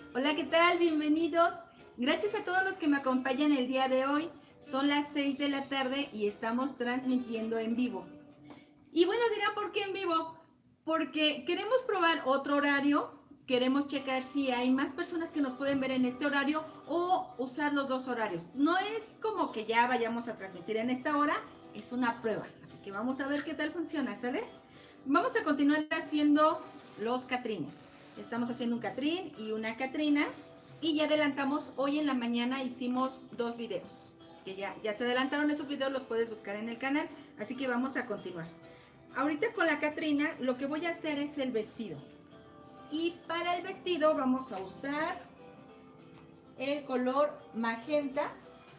Hola, ¿qué tal? Bienvenidos. Gracias a todos los que me acompañan el día de hoy. Son las 6 de la tarde y estamos transmitiendo en vivo. Y bueno, dirá, ¿por qué en vivo? Porque queremos probar otro horario, queremos checar si hay más personas que nos pueden ver en este horario o usar los dos horarios. No es como que ya vayamos a transmitir en esta hora, es una prueba. Así que vamos a ver qué tal funciona, ¿sale? Vamos a continuar haciendo los catrines. Estamos haciendo un catrín y una catrina y ya adelantamos, hoy en la mañana hicimos 2 videos. Que ya se adelantaron esos videos, los puedes buscar en el canal, así que vamos a continuar. Ahorita con la Catrina lo que voy a hacer es el vestido. Y para el vestido vamos a usar el color magenta,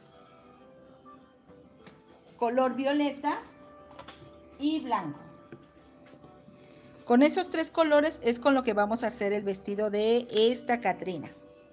color violeta y blanco. Con esos 3 colores es con lo que vamos a hacer el vestido de esta Catrina.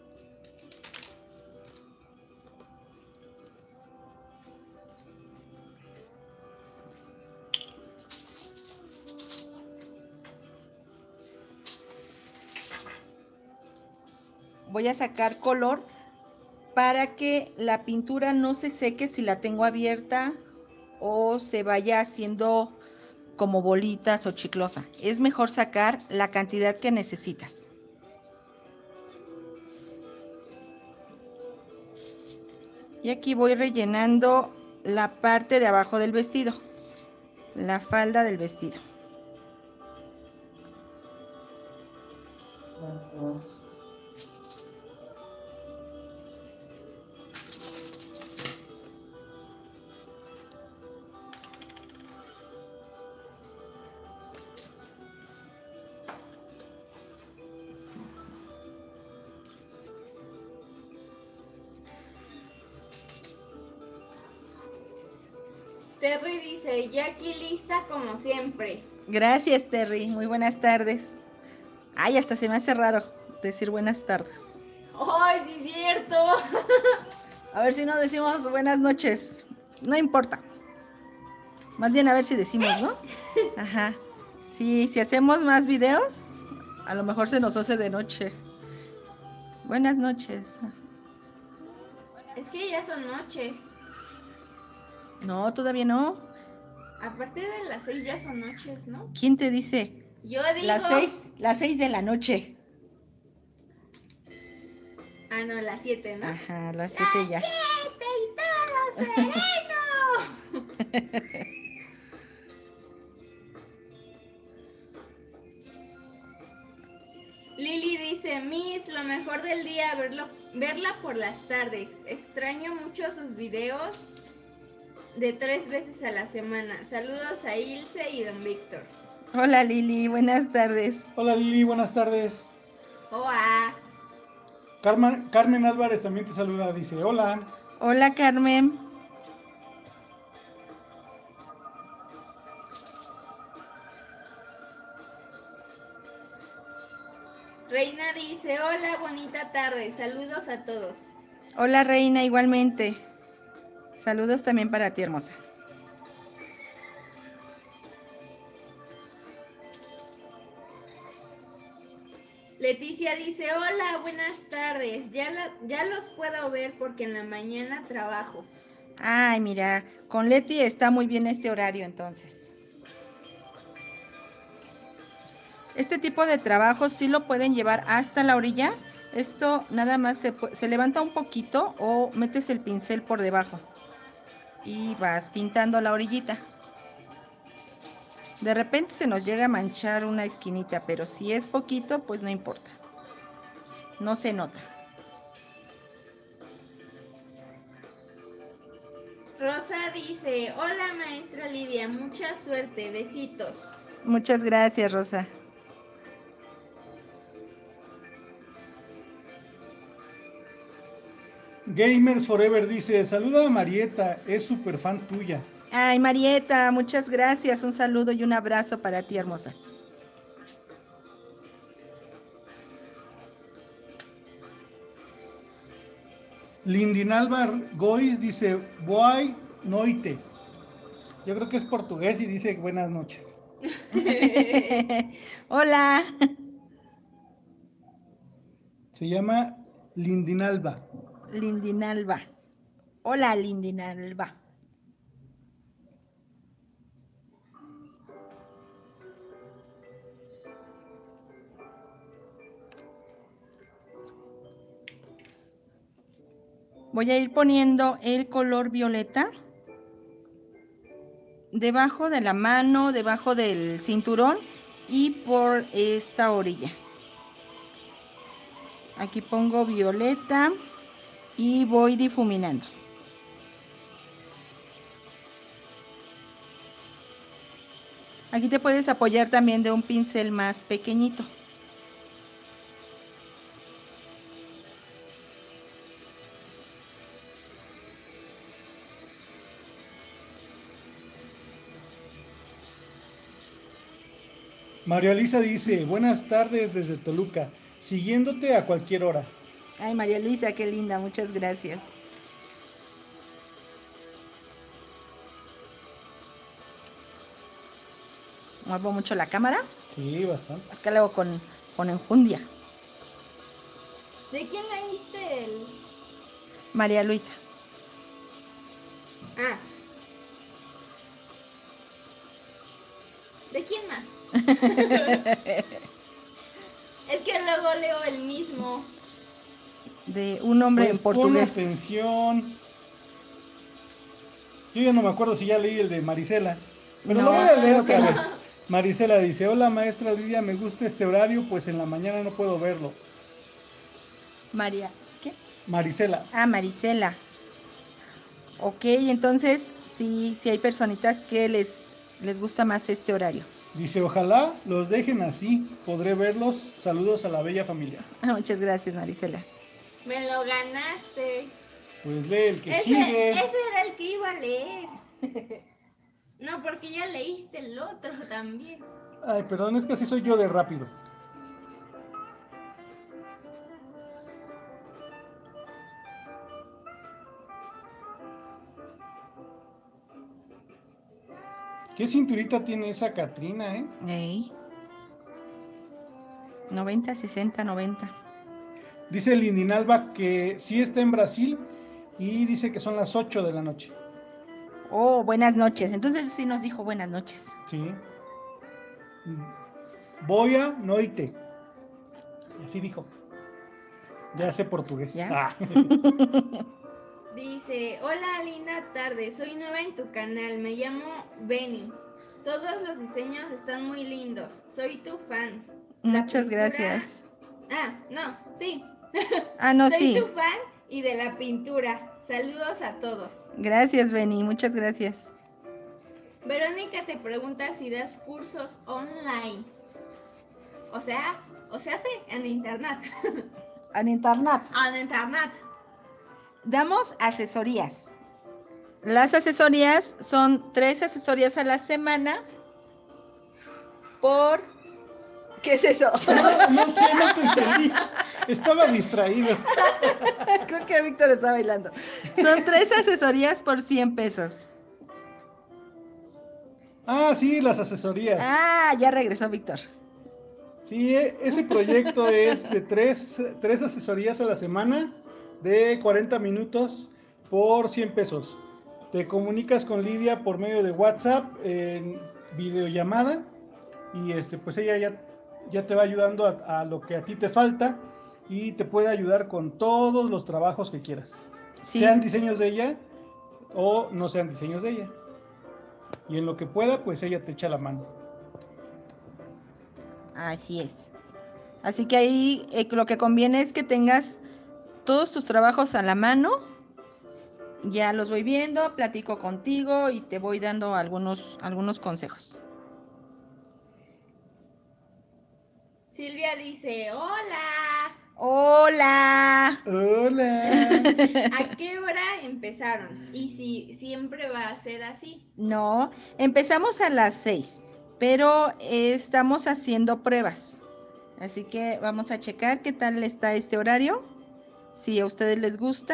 Voy a sacar color para que la pintura no se seque si la tengo abierta o se vaya haciendo como bolitas o chiclosa. Es mejor sacar la cantidad que necesitas. Y aquí voy rellenando la parte de abajo del vestido, la falda del vestido. Terry dice, ya aquí lista como siempre. Gracias, Terry. Muy buenas tardes. Ay, hasta se me hace raro decir buenas tardes. ¡Ay, sí es cierto! A ver si no decimos buenas noches. No importa. Más bien a ver si decimos, ¿no? Ajá. Sí, si hacemos más videos, a lo mejor se nos hace de noche. Buenas noches. Es que ya son noches. No, todavía no. A partir de las 6 ya son noches, ¿no? ¿Quién te dice? Yo digo... Las 6 de la noche. Ah, no, las 7, ¿no? Ajá, las 7 ya. ¡Las 7 y todo sereno! Lili dice, Miss, lo mejor del día, verla por las tardes. Extraño mucho sus videos de 3 veces a la semana. Saludos a Ilse y don Víctor. Hola Lili, buenas tardes. Hola Lili, buenas tardes. Hola. Carmen Álvarez también te saluda, dice hola. Hola Carmen. Reina dice, hola, bonita tarde, saludos a todos. Hola Reina, igualmente. Saludos también para ti, hermosa. Leticia dice, hola, buenas tardes, ya los puedo ver porque en la mañana trabajo. Ay, mira, con Leti está muy bien este horario entonces. Este tipo de trabajo sí lo pueden llevar hasta la orilla. Esto nada más se levanta un poquito o metes el pincel por debajo y vas pintando la orillita. De repente se nos llega a manchar una esquinita, pero si es poquito, pues no importa. No se nota. Rosa dice, hola maestra Lidia, mucha suerte, besitos. Muchas gracias, Rosa. Gamers Forever dice, saluda a Marieta, es súper fan tuya. Ay, Marieta, muchas gracias. Un saludo y un abrazo para ti, hermosa. Lindinalba Gois dice, boa noite. Yo creo que es portugués y dice buenas noches. Hola. Se llama Lindinalba. Lindinalba. Hola, Lindinalba. Voy a ir poniendo el color violeta debajo de la mano, debajo del cinturón y por esta orilla. Aquí pongo violeta y voy difuminando. Aquí te puedes apoyar también de un pincel más pequeñito. María Elisa dice, buenas tardes desde Toluca, siguiéndote a cualquier hora. Ay, María Luisa, qué linda, muchas gracias. Muevo mucho la cámara. Sí, bastante. Es que lo hago con enjundia. ¿De quién leíste el...? María Luisa. Ah. ¿De quién más? Es que luego leo el mismo. De un hombre Pues en portugués. pon atención. Yo ya no me acuerdo si ya leí el de Marisela. Pero No, lo voy a leer creo que otra no. vez. Marisela dice, hola maestra Lidia, me gusta este horario, pues en la mañana no puedo verlo. María, ¿qué? Marisela. Ah, Marisela. Ok, entonces sí hay personitas que les gusta más este horario. Dice, ojalá los dejen así, podré verlos. Saludos a la bella familia. Ah, muchas gracias, Marisela. Me lo ganaste. Pues lee el que Ese sigue. era el que iba a leer. No, porque ya leíste el otro también. Ay, perdón, es que así soy yo de rápido. ¿Qué cinturita tiene esa Catrina, eh? Ey. 90, 60, 90. Dice Lindinalba que sí está en Brasil y dice que son las 8 de la noche. Oh, buenas noches. Entonces sí nos dijo buenas noches. Sí. Boa noite. Así dijo. Ya sé portugués. ¿Ya? Ah. Dice, hola linda tarde, soy nueva en tu canal, me llamo Benny. Todos los diseños están muy lindos, soy tu fan. La Muchas pintura- gracias. Ah, no, sí. Ah, no, Soy sí. tu fan y de la pintura. Saludos a todos. Gracias, Benny. Muchas gracias. Verónica te pregunta si das cursos online. O sea, sí, en internet. En internet. En internet. Damos asesorías. Las asesorías son 3 asesorías a la semana por... ¿Qué es eso? No sé, no te entendí. Estaba distraído. Creo que Víctor está bailando. Son 3 asesorías por 100 pesos. Ah, sí, las asesorías. Ah, ya regresó Víctor. Sí, ese proyecto es de tres asesorías a la semana de 40 minutos por 100 pesos. Te comunicas con Lidia por medio de WhatsApp en videollamada y pues ella ya te va ayudando a lo que a ti te falta y te puede ayudar con todos los trabajos que quieras. Sí, Sean diseños de ella o no sean diseños de ella. Y en lo que pueda, pues ella te echa la mano. así es. Así que ahí lo que conviene es que tengas todos tus trabajos a la mano. Ya los voy viendo, platico contigo y te voy dando algunos consejos. Silvia dice, hola. Hola. Hola. ¿A qué hora empezaron? Y si siempre va a ser así. No, empezamos a las 6, pero estamos haciendo pruebas. Así que vamos a checar qué tal está este horario, si a ustedes les gusta.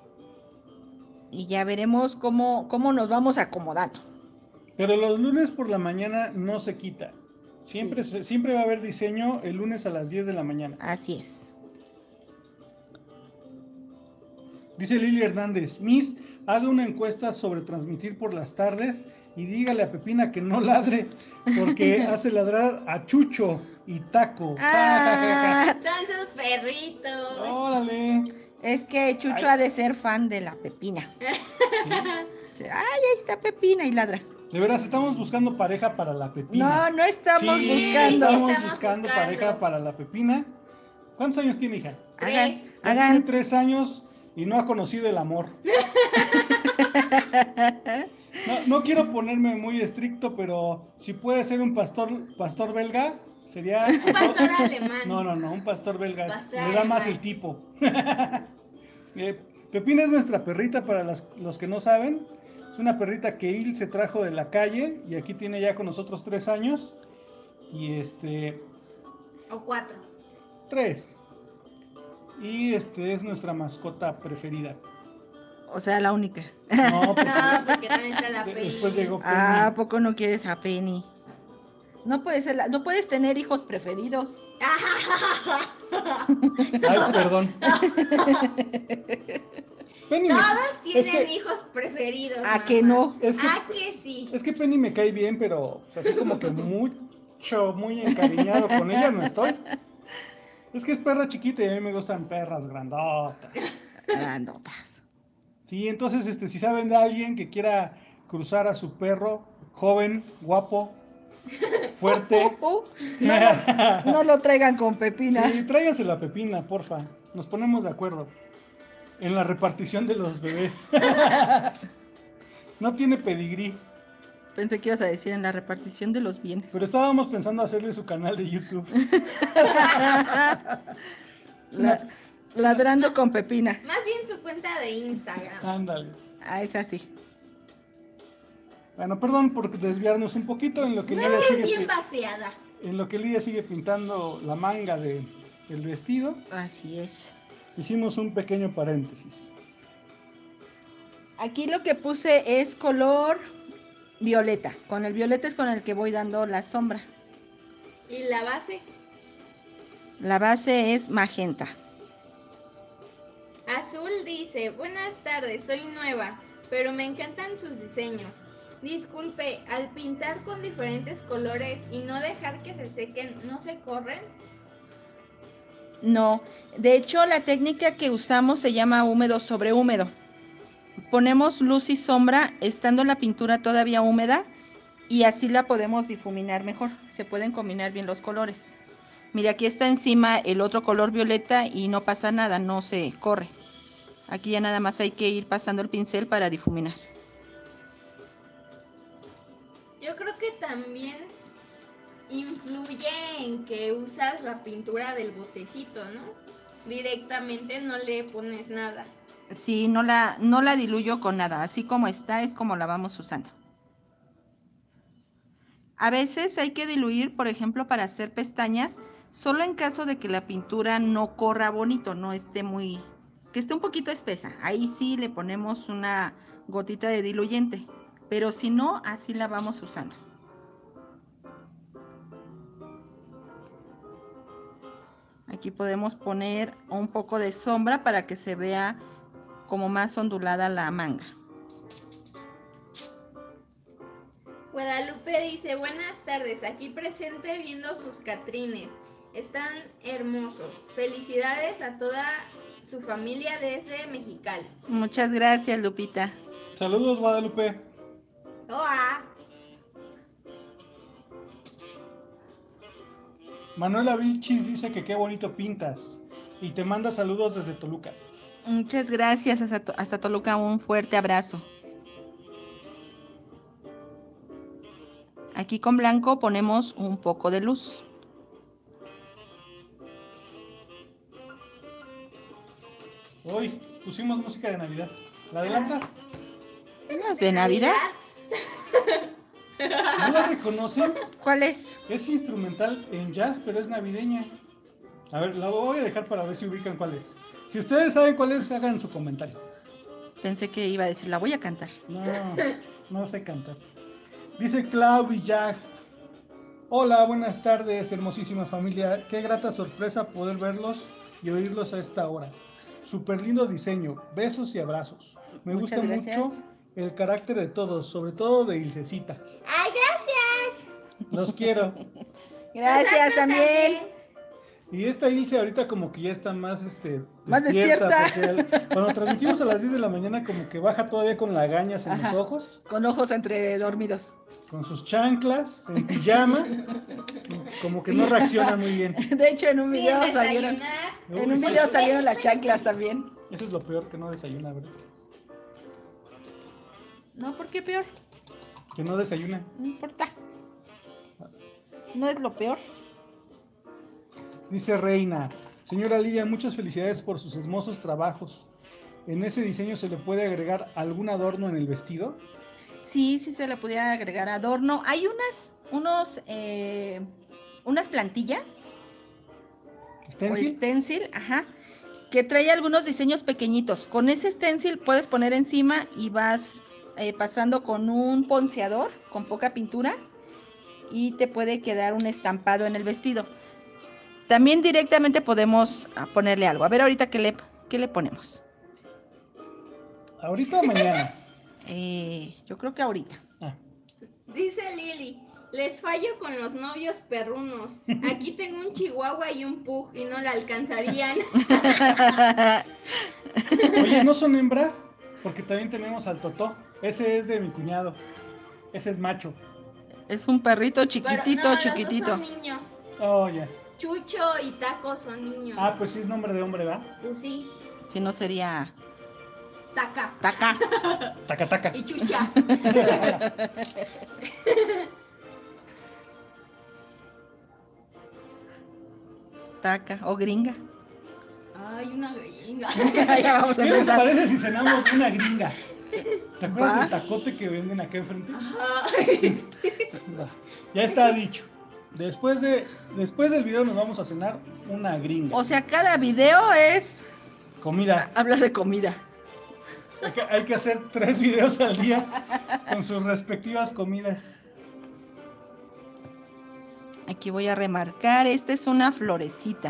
Y ya veremos cómo nos vamos acomodando. Pero los lunes por la mañana no se quita. Siempre va a haber diseño el lunes a las 10 de la mañana. Así es. Dice Lili Hernández, Miss, haga una encuesta sobre transmitir por las tardes y dígale a Pepina que no ladre porque hace ladrar a Chucho y Taco. Son sus perritos. Órale. Es que Chucho Ay. ha de ser fan de la Pepina. ¿Sí? Ay, ahí está Pepina y ladra. De veras, estamos buscando pareja para la Pepina. No estamos Sí, buscando. Estamos buscando pareja para la Pepina. ¿Cuántos años tiene, hija? Hagan, Tres. Ya hagan. Tiene 3 años y no ha conocido el amor. No quiero ponerme muy estricto, pero si puede ser un pastor belga, sería... Un pastor alemán. No, un pastor belga. Pastor Le da más alemán. el tipo. Pepina es nuestra perrita para los que no saben. Es una perrita que Il se trajo de la calle y aquí tiene ya con nosotros 3 años. Y O 4. 3. Y es nuestra mascota preferida. O sea, la única. No, porque No, porque también está la Penny. después llegó Penny. ¿A poco no quieres a Penny? No puedes tener hijos preferidos. Ay, perdón. Penny Todos es tienen que- hijos preferidos. ¿A que mamá. no? es que, Que sí. es que Penny me cae bien, pero así como que muy encariñado con ella no estoy. Es que es perra chiquita y a mí me gustan perras grandotas. Grandotas. Sí, entonces, si saben de alguien que quiera cruzar a su perro, joven, guapo, fuerte, No lo traigan con Pepina. sí, tráiganselo a Pepina, porfa. Nos ponemos de acuerdo en la repartición de los bebés. No tiene pedigrí, Pensé que ibas a decir en la repartición de los bienes. pero estábamos pensando hacerle su canal de YouTube. Ladrando con Pepina. Más bien su cuenta de Instagram. Ándale. Ah, es así. Bueno, perdón por desviarnos un poquito en lo que No Lidia es sigue, bien vaciada. sigue pintando la manga del vestido. Así es. Hicimos un pequeño paréntesis. Aquí lo que puse es color violeta. Con el violeta es con el que voy dando la sombra. ¿Y la base? La base es magenta. Azul dice, buenas tardes, soy nueva, pero me encantan sus diseños. Disculpe, al pintar con diferentes colores y no dejar que se sequen, ¿no se corren? No, de hecho la técnica que usamos se llama húmedo sobre húmedo. Ponemos luz y sombra estando la pintura todavía húmeda y así la podemos difuminar mejor. Se pueden combinar bien los colores. Mira, aquí está encima el otro color violeta y no pasa nada, no se corre. Aquí ya nada más hay que ir pasando el pincel para difuminar. Yo creo que también influye en que usas la pintura del botecito, ¿no? Directamente no le pones nada. Sí, no la diluyo con nada, así como está es como la vamos usando. A veces hay que diluir, por ejemplo, para hacer pestañas, solo en caso de que la pintura no corra bonito, no esté que esté un poquito espesa. Ahí sí le ponemos una gotita de diluyente, pero si no, así la vamos usando. Aquí podemos poner un poco de sombra para que se vea como más ondulada la manga. Guadalupe dice, buenas tardes, aquí presente viendo sus catrines. Están hermosos. Felicidades a toda su familia desde Mexicali. Muchas gracias, Lupita. Saludos, Guadalupe. ¡Hola! Manuela Vilchis dice que qué bonito pintas y te manda saludos desde Toluca. Muchas gracias, hasta Toluca, un fuerte abrazo. Aquí con blanco ponemos un poco de luz. Hoy pusimos música de Navidad. ¿La adelantas? ¿No es de Navidad? ¿No la reconocen? ¿Cuál es? Es instrumental en jazz, pero es navideña. A ver, la voy a dejar para ver si ubican cuál es. Si ustedes saben cuál es, hagan su comentario. Pensé que iba a decir, la voy a cantar. No sé cantar. Dice Clau Villag. Hola, buenas tardes, hermosísima familia. Qué grata sorpresa poder verlos y oírlos a esta hora. súper lindo diseño. Besos y abrazos. Me Muchas gusta gracias. mucho el carácter de todos, sobre todo de Ilsecita. ¡Ay, gracias! Los quiero. Gracias Nosotros también. Y esta Ilse ahorita como que ya está más, Más despierta. porque cuando transmitimos a las 10 de la mañana como que baja todavía con lagañas en Ajá. los ojos, Con ojos entre dormidos. con sus chanclas, en pijama, como que no reacciona muy bien. De hecho, en un Sin video salieron. desayunar. En un Uy, video sí, salieron las chanclas también. eso es lo peor, que no desayuna, ¿verdad? No, ¿por qué peor? Que no desayuna. No importa. No es lo peor. Dice Reina, señora Lidia, muchas felicidades por sus hermosos trabajos. ¿En ese diseño se le puede agregar algún adorno en el vestido? Sí, sí se le pudiera agregar adorno. Hay unas plantillas o ¿Stencil? stencil, ajá, que trae algunos diseños pequeñitos. Con ese stencil puedes poner encima y vas pasando con un ponceador con poca pintura y te puede quedar un estampado en el vestido. También directamente podemos ponerle algo. A ver ahorita qué le ponemos. ¿Ahorita o mañana? Yo creo que ahorita. Ah, Dice Lili, les fallo con los novios perrunos. Aquí tengo un chihuahua y un pug y no la alcanzarían. oye, ¿no son hembras? Porque también tenemos al Totó. Ese es de mi cuñado. Ese es macho. Es un perrito Pero chiquitito, no, los dos chiquitito. son niños. Oh, ya. Chucho y Taco son niños. Ah, pues sí es nombre de hombre, ¿va? Pues sí, Si no sería Taca Taca. Taca, taca. y Chucha. Taca o gringa. Ay, una gringa. Ya vamos a ¿Qué les empezar. parece si cenamos una gringa? ¿Te acuerdas Va. del tacote que venden acá enfrente? Ay. Va, ya está dicho. Después del video nos vamos a cenar una gringa. O sea, cada video es Comida. hablar de comida. Hay que hacer 3 videos al día con sus respectivas comidas. Aquí voy a remarcar, esta es una florecita.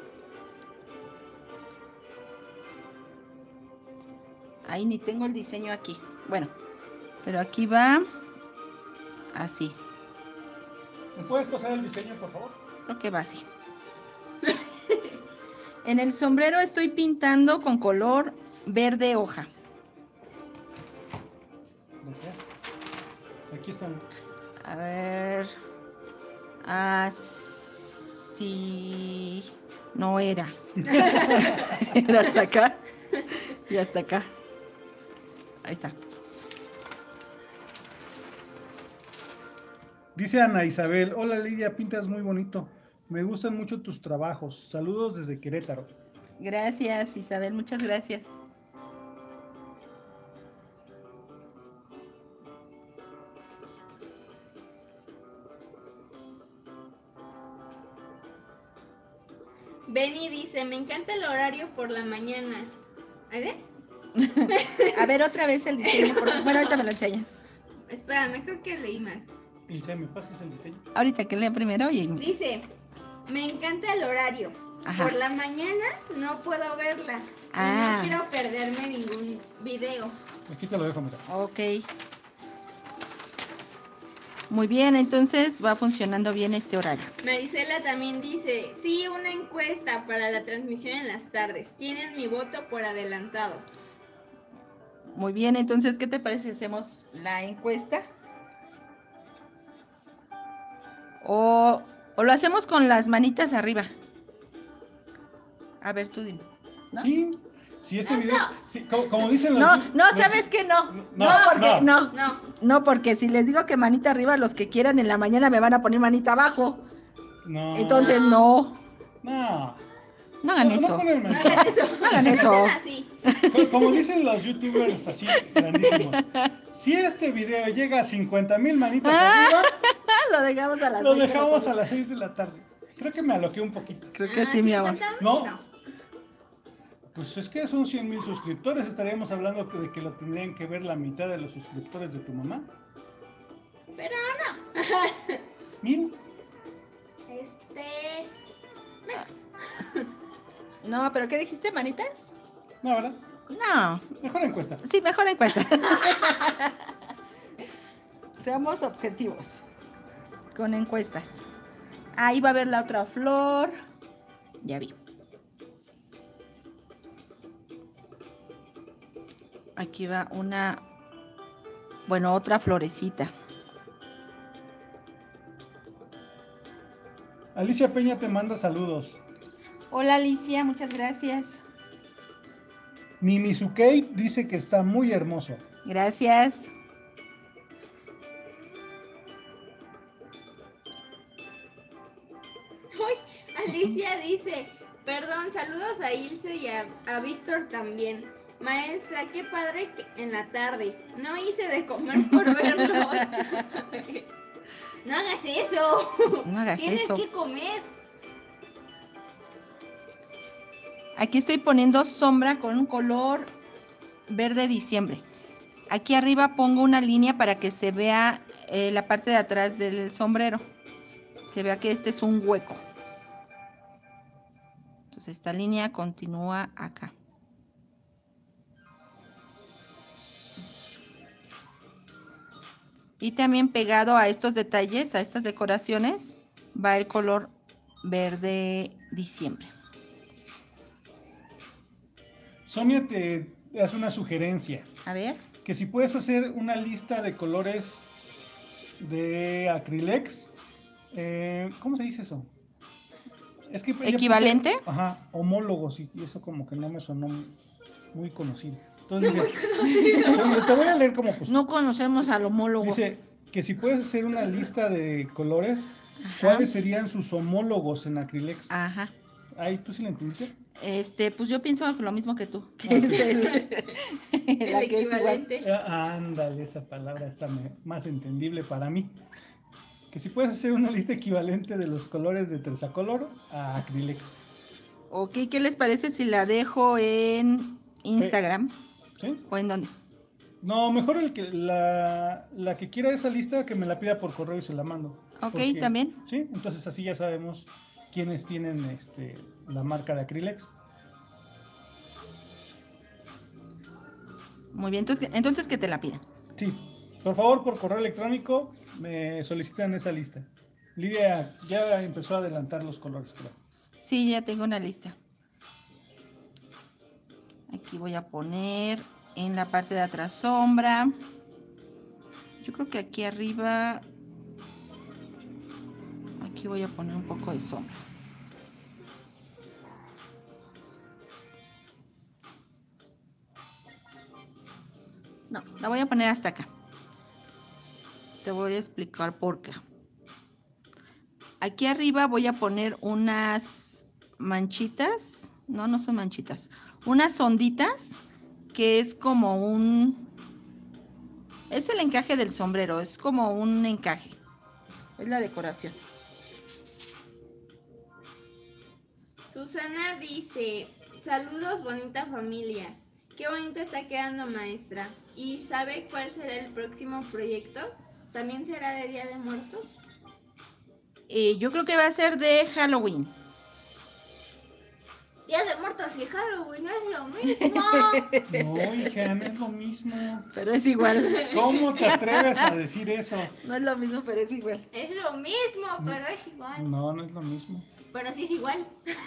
Ahí ni tengo el diseño aquí. Bueno, pero aquí va así. ¿Me puedes pasar el diseño, por favor? Creo que va así. En el sombrero estoy pintando con color verde hoja. Gracias. Aquí están. A ver. Así. No era. Era hasta acá. Y hasta acá. Ahí está. Dice Ana Isabel, hola Lidia, pintas muy bonito. Me gustan mucho tus trabajos. Saludos desde Querétaro. Gracias, Isabel. Muchas gracias. Benny dice, me encanta el horario por la mañana. ¿Eh? A ver, otra vez el diseño. Bueno, ahorita me lo enseñas. Espérame, creo que leí mal. Ilse, ¿me pasas el diseño? Ahorita que lea primero y... Dice, me encanta el horario. Ajá. Por la mañana no puedo verla. Y Ah. no quiero perderme ningún video. Aquí te lo dejo, mira. Ok. Muy bien, entonces va funcionando bien este horario. Marisela también dice, sí, una encuesta para la transmisión en las tardes. Tienen mi voto por adelantado. Muy bien, entonces, ¿qué te parece si hacemos la encuesta? O lo hacemos con las manitas arriba. A ver, tú dime. ¿No? Sí, si este video, sí, como dicen los... No, no, los- ¿sabes qué? No. No, No, porque no. no. No, No, porque si les digo que manita arriba, los que quieran en la mañana me van a poner manita abajo. No. Entonces, no. No. No hagan No eso. ponen no manita. hagan eso. No hagan eso. No sean así. Como dicen los youtubers así grandísimos, si este video llega a 50,000 manitas arriba, Lo dejamos a las lo 6 de la dejamos a tarde. las 6 de la tarde. Creo que me aloqué un poquito. Creo que sí, mi amor. 50,000, No. Pues es que son 100,000 suscriptores. Estaríamos hablando de que lo tendrían que ver la mitad de los suscriptores de tu mamá. Pero 1,000. menos. No, pero ¿qué dijiste, manitas? No, ¿verdad? No, Mejor encuesta. sí, mejor encuesta. Seamos objetivos con encuestas. Ahí va a ver la otra flor. Ya vi. Aquí va una, bueno, otra florecita. Alicia Peña te manda saludos. Hola Alicia, muchas gracias. Mimizukei dice que está muy hermoso. Gracias. Alicia dice, perdón, saludos a Ilse y a Víctor también. Maestra, qué padre que en la tarde. No hice de comer por verlos. No hagas eso. No hagas Tienes eso. que comer. Aquí estoy poniendo sombra con un color verde diciembre. Aquí arriba pongo una línea para que se vea la parte de atrás del sombrero. Se vea que este es un hueco. Entonces esta línea continúa acá. Y también pegado a estos detalles, a estas decoraciones, va el color verde diciembre. Sonia te hace una sugerencia. A ver. Que si puedes hacer una lista de colores de Acrylex. ¿Cómo se dice eso? Es que ella ¿Equivalente? puso, ajá, homólogos, y eso como que no me sonó muy conocido. Entonces dice, te voy a leer como pues. No conocemos al homólogo. Dice que si puedes hacer una lista de colores, Ajá. ¿cuáles serían sus homólogos en Acrylex? Ajá. Ahí, ¿tú sí la entendiste? Pues yo pienso lo mismo que tú, que Ok. es El la que es igual. equivalente. Ándale, esa palabra está más entendible para mí. Que si puedes hacer una lista equivalente de los colores de Terzacolor a Acrylex. Ok, ¿qué les parece si la dejo en Instagram? ¿Sí? ¿O en dónde? No, mejor la que quiera esa lista que me la pida por correo y se la mando. Ok, Porque- también. Sí, entonces así ya sabemos quiénes tienen la marca de Acrylex. Muy bien, entonces que te la pidan. Sí, por favor, por correo electrónico me solicitan esa lista. Lidia ya empezó a adelantar los colores, creo. Sí, ya tengo una lista. Aquí voy a poner en la parte de atrás sombra. Yo creo que aquí arriba, aquí voy a poner un poco de sombra. No, la voy a poner hasta acá. Te voy a explicar por qué. Aquí arriba voy a poner unas manchitas. No, no son manchitas. Unas onditas que es como un... Es el encaje del sombrero, es como un encaje. Es la decoración. Susana dice, saludos bonita familia. Qué bonito está quedando, maestra. ¿Y sabe cuál será el próximo proyecto? ¿También será de Día de Muertos? Yo creo que va a ser de Halloween. Día de Muertos y Halloween es lo mismo. No, hija, no es lo mismo. Pero es igual. ¿Cómo te atreves a decir eso? No es lo mismo, pero es igual. Es lo mismo, pero es igual. No, no es lo mismo. Pero sí es igual.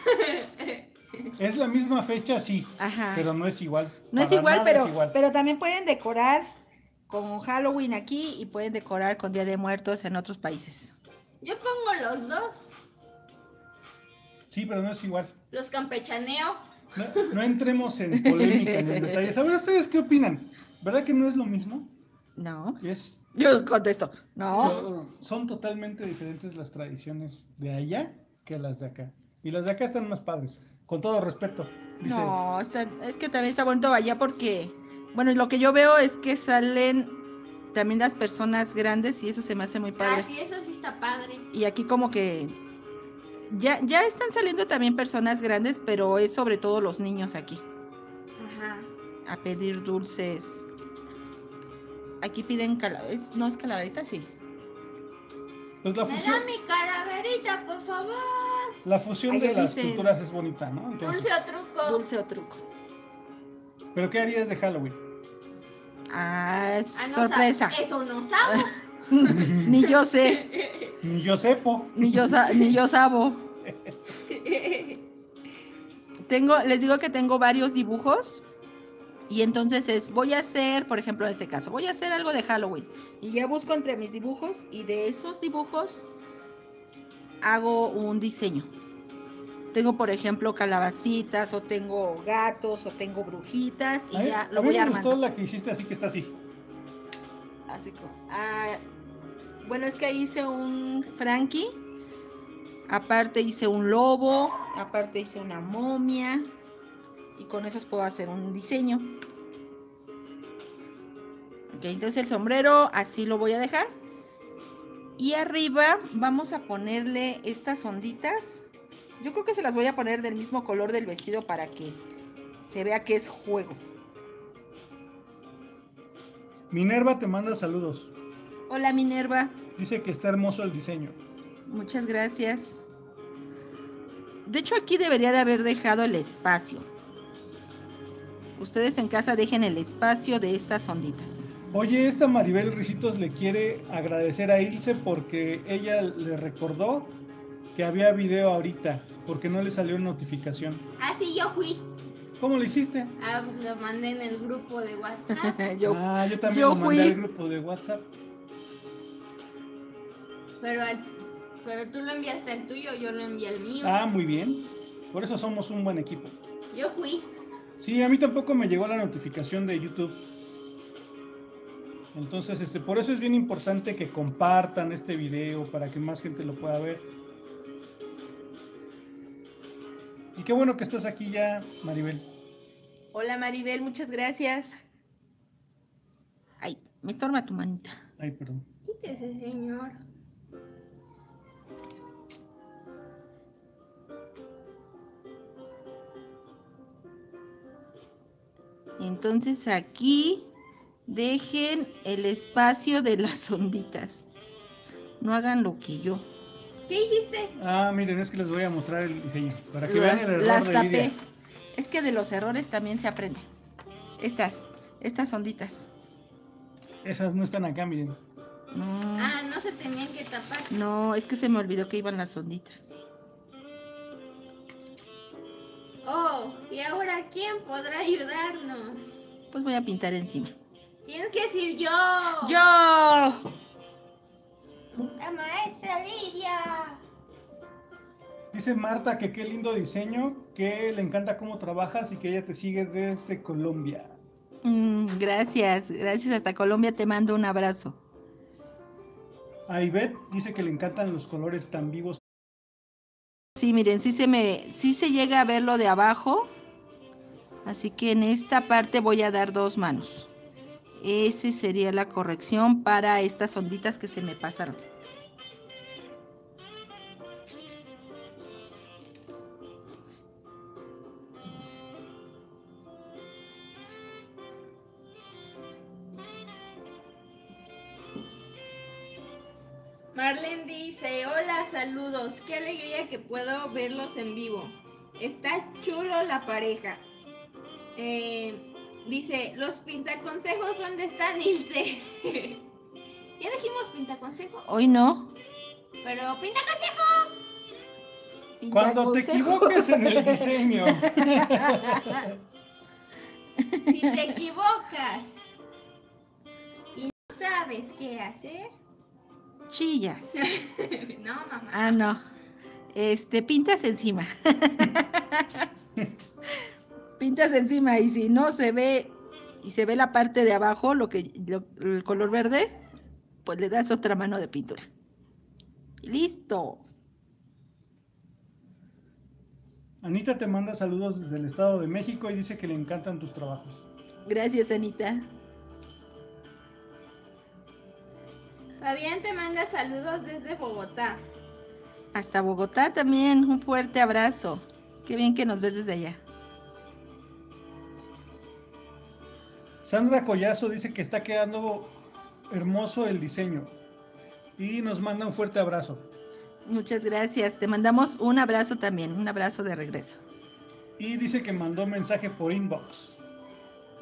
Es la misma fecha, sí, Ajá. pero no es igual. No es Para igual, nada es igual. pero también pueden decorar con Halloween aquí y pueden decorar con Día de Muertos en otros países. Yo pongo los dos. Sí, pero no es igual. Los campechaneo. No entremos en polémica ni en detalles. A ver, ¿ustedes qué opinan? ¿Verdad que no es lo mismo? No. Es, Yo contesto. No. son totalmente diferentes las tradiciones de allá que las de acá. Y las de acá están más padres. Con todo respeto. Dice, No, es que también está bonito allá porque, bueno, lo que yo veo es que salen también las personas grandes y eso se me hace muy Ah, padre. sí, eso sí está padre. Y aquí como que ya están saliendo también personas grandes, pero es sobre todo los niños aquí Ajá. a pedir dulces. Aquí piden calaveras, ¿no es calaverita? Sí. pues la Me fusión, da mi calaverita, por favor. la fusión Ahí de ya las dice- culturas es bonita, ¿no? Entonces, Dulce o truco. Dulce o truco. ¿Pero qué harías de Halloween? Ah, es Ah, no sorpresa. Eso no sabe. Ni yo sé, Ni yo sepo. ni yo sabo. Les digo que tengo varios dibujos y entonces voy a hacer, por ejemplo, en este caso, voy a hacer algo de Halloween y ya busco entre mis dibujos y de esos dibujos hago un diseño. Tengo, por ejemplo, calabacitas o tengo gatos o tengo brujitas y ya lo voy a mí me armando. gustó la que hiciste así que está así. Así como, bueno, es que ahí hice un Frankie, aparte hice un lobo, aparte hice una momia y con esos puedo hacer un diseño. Ok, entonces el sombrero así lo voy a dejar y arriba vamos a ponerle estas onditas. Yo creo que se las voy a poner del mismo color del vestido para que se vea que es juego. Minerva te manda saludos. Hola Minerva. Dice que está hermoso el diseño. Muchas gracias. De hecho, aquí debería de haber dejado el espacio. Ustedes en casa dejen el espacio de estas onditas. Oye, esta Maribel Ricitos le quiere agradecer a Ilse porque ella le recordó que había video ahorita, porque no le salió notificación. Ah, sí, yo fui. ¿Cómo lo hiciste? Ah, lo mandé en el grupo de WhatsApp. Yo también lo mandé al grupo de WhatsApp. Pero tú lo enviaste al tuyo, yo lo envié al mío. Ah, muy bien. Por eso somos un buen equipo. Yo fui. Sí, a mí tampoco me llegó la notificación de YouTube. Entonces, por eso es bien importante que compartan este video para que más gente lo pueda ver. Y qué bueno que estás aquí ya, Maribel. Hola Maribel, muchas gracias. Ay, me estorba tu manita. Ay, perdón. Quítese, señor. Entonces aquí dejen el espacio de las onditas. No hagan lo que yo. ¿Qué hiciste? Ah, miren, es que les voy a mostrar el diseño. Para que vean el error Las de tapé. Lidia. Es que de los errores también se aprende. Estas onditas. Esas no están acá, miren. No, Ah, no se tenían que tapar. no, es que se me olvidó que iban las onditas. Oh, ¿y ahora quién podrá ayudarnos? Pues voy a pintar encima. Tienes que decir yo. ¡Yo! La maestra Lidia. Dice Marta que qué lindo diseño, que le encanta cómo trabajas y que ella te sigue desde Colombia. Gracias, gracias. Hasta Colombia te mando un abrazo. A Ivette dice que le encantan los colores tan vivos. Sí, miren, sí se llega a ver lo de abajo. Así que en esta parte voy a dar 2 manos. Esa sería la corrección para estas onditas que se me pasaron. Marlene dice, hola, saludos. Qué alegría que puedo verlos en vivo. Está chulo la pareja. Dice, los pintaconsejos, ¿dónde están, Ilse? ¿Ya dijimos pintaconsejo? Hoy no. Pero pintaconsejo. Cuando te equivoques en el diseño. Si te equivocas y no sabes qué hacer. Chillas. No, mamá. Ah, no. Pintas encima. Pintas encima y si no se ve y se ve la parte de abajo, el color verde, pues le das otra mano de pintura. Y listo. Anita te manda saludos desde el Estado de México y dice que le encantan tus trabajos. Gracias, Anita. Fabián te manda saludos desde Bogotá. Hasta Bogotá también, un fuerte abrazo. Qué bien que nos ves desde allá. Sandra Collazo dice que está quedando hermoso el diseño y nos manda un fuerte abrazo. Muchas gracias. Te mandamos un abrazo también, un abrazo de regreso. Y dice que mandó mensaje por inbox.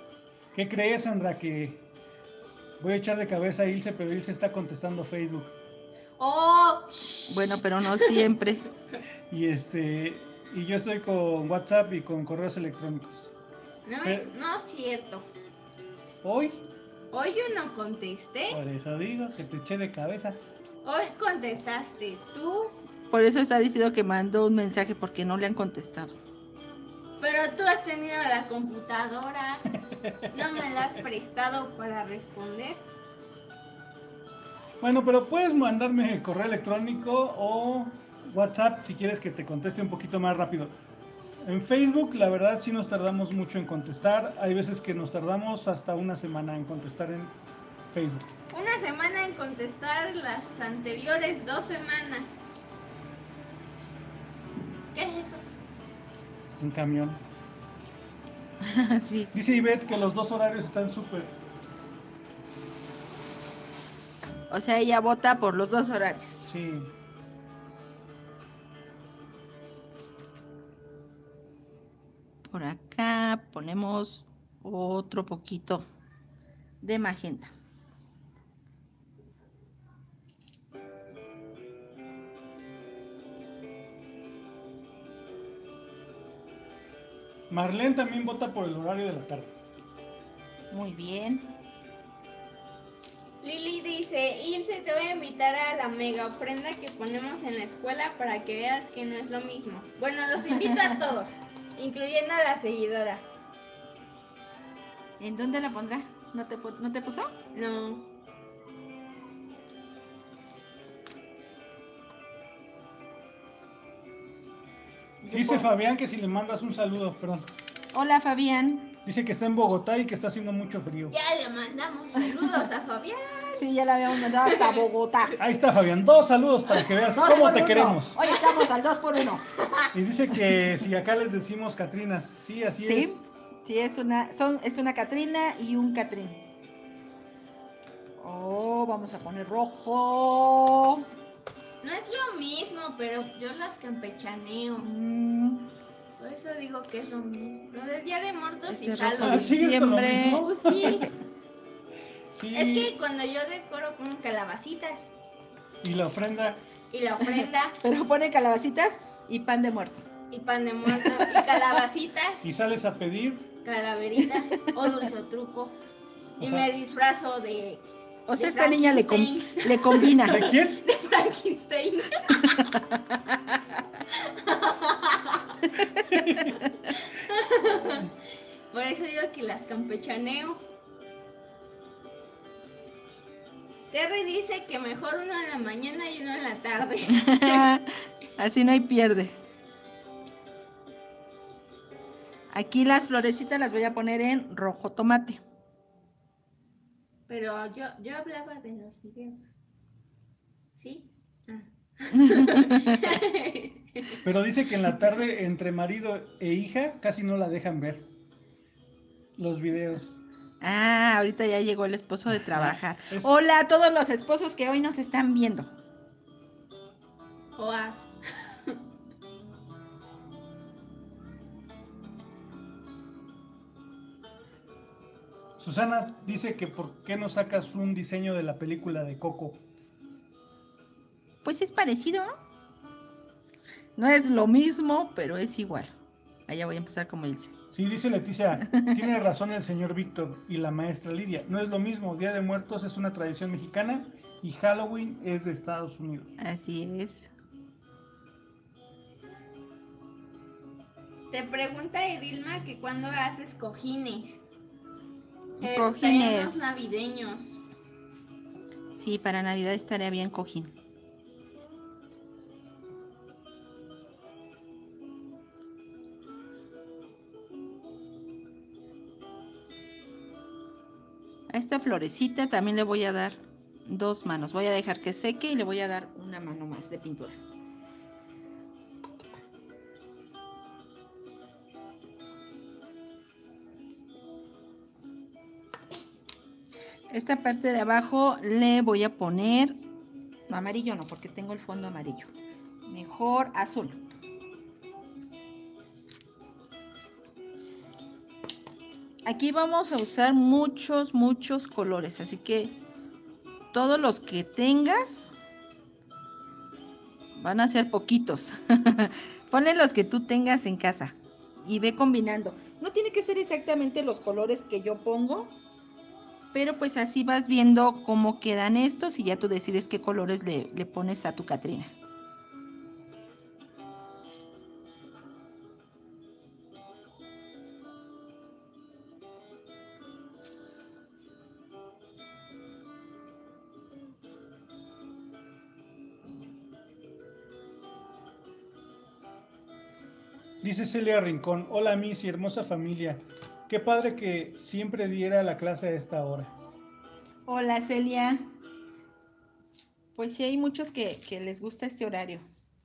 ¿Qué crees, Sandra? Que voy a echar de cabeza a Ilse, pero Ilse está contestando Facebook. ¡Oh! Bueno, pero no siempre. Y y yo estoy con WhatsApp y con correos electrónicos. No es cierto. Hoy, Hoy yo no contesté. por eso digo que te eché de cabeza. Hoy contestaste tú. Por eso está diciendo que mandó un mensaje porque no le han contestado. Pero tú has tenido la computadora. No me la has prestado para responder. Bueno, pero puedes mandarme correo electrónico o WhatsApp si quieres que te conteste un poquito más rápido. En Facebook, la verdad, sí nos tardamos mucho en contestar. Hay veces que nos tardamos hasta una semana en contestar en Facebook. Una semana en contestar las anteriores 2 semanas. ¿Qué es eso? Un camión. Sí. Dice Ivette que los 2 horarios están súper. O sea, ella vota por los 2 horarios. Sí. Por acá ponemos otro poquito de magenta. Marlene también vota por el horario de la tarde. Muy bien. Lili dice, Ilse, te voy a invitar a la mega ofrenda que ponemos en la escuela para que veas que no es lo mismo. Bueno, los invito a todos, incluyendo a las seguidoras. ¿En dónde la pondrá? ¿No te puso? No. Dice Fabián que si le mandas un saludo, perdón. Hola, Fabián. Dice que está en Bogotá y que está haciendo mucho frío. Ya le mandamos saludos a Fabián. Sí, ya la habíamos mandado hasta Bogotá. Ahí está Fabián, 2 saludos para que veas cómo te queremos. Hoy estamos al 2 por 1. Y dice que si acá les decimos Catrinas. Sí, así es. Sí, sí, es una Catrina y un Catrín. Oh, vamos a poner rojo. No es lo mismo, pero yo las campechaneo. Por eso digo que es lo mismo. Lo del Día de Muertos Este y es rojo Halloween. ¿Sigues con lo diciembre. mismo? Pues sí. Sí. Es que cuando yo decoro pongo calabacitas Y la ofrenda. y la ofrenda Pero pone calabacitas y pan de muerto. y pan de muerto y calabacitas, Y sales a pedir. calaverita o dulce o truco. O Y sea- me disfrazo de O sea, De esta niña le Frankenstein. combina. ¿De quién? de Frankenstein. Por eso digo que las campechaneo. Terry dice que mejor uno en la mañana y uno en la tarde. Así no hay pierde. Aquí las florecitas las voy a poner en rojo tomate. Pero yo hablaba de los videos. ¿Sí? Ah. Pero dice que en la tarde entre marido e hija casi no la dejan ver los videos. Ah, ahorita ya llegó el esposo de trabajar. Es- Hola a todos los esposos que hoy nos están viendo. Oa. Susana dice que por qué no sacas un diseño de la película de Coco. Pues es parecido, ¿no? No es lo mismo, pero es igual. Allá voy a empezar como Ilse. Sí, dice Leticia, tiene razón el señor Víctor y la maestra Lidia. No es lo mismo, Día de Muertos es una tradición mexicana y Halloween es de Estados Unidos. Así es. Te pregunta Edilma que cuándo haces cojines. Cojines. Unos navideños. Sí, para Navidad estaría bien cojín. A esta florecita también le voy a dar 2 manos. Voy a dejar que seque y le voy a dar una mano más de pintura. Esta parte de abajo le voy a poner amarillo, no, porque tengo el fondo amarillo. Mejor azul. Aquí vamos a usar muchos colores, así que todos los que tengas van a ser poquitos. Ponle los que tú tengas en casa y ve combinando. No tiene que ser exactamente los colores que yo pongo, pero pues así vas viendo cómo quedan estos y ya tú decides qué colores le pones a tu Catrina. Dice Celia Rincón, hola Miss y hermosa familia. Qué padre que siempre diera la clase a esta hora. Hola Celia. Pues sí hay muchos que les gusta este horario.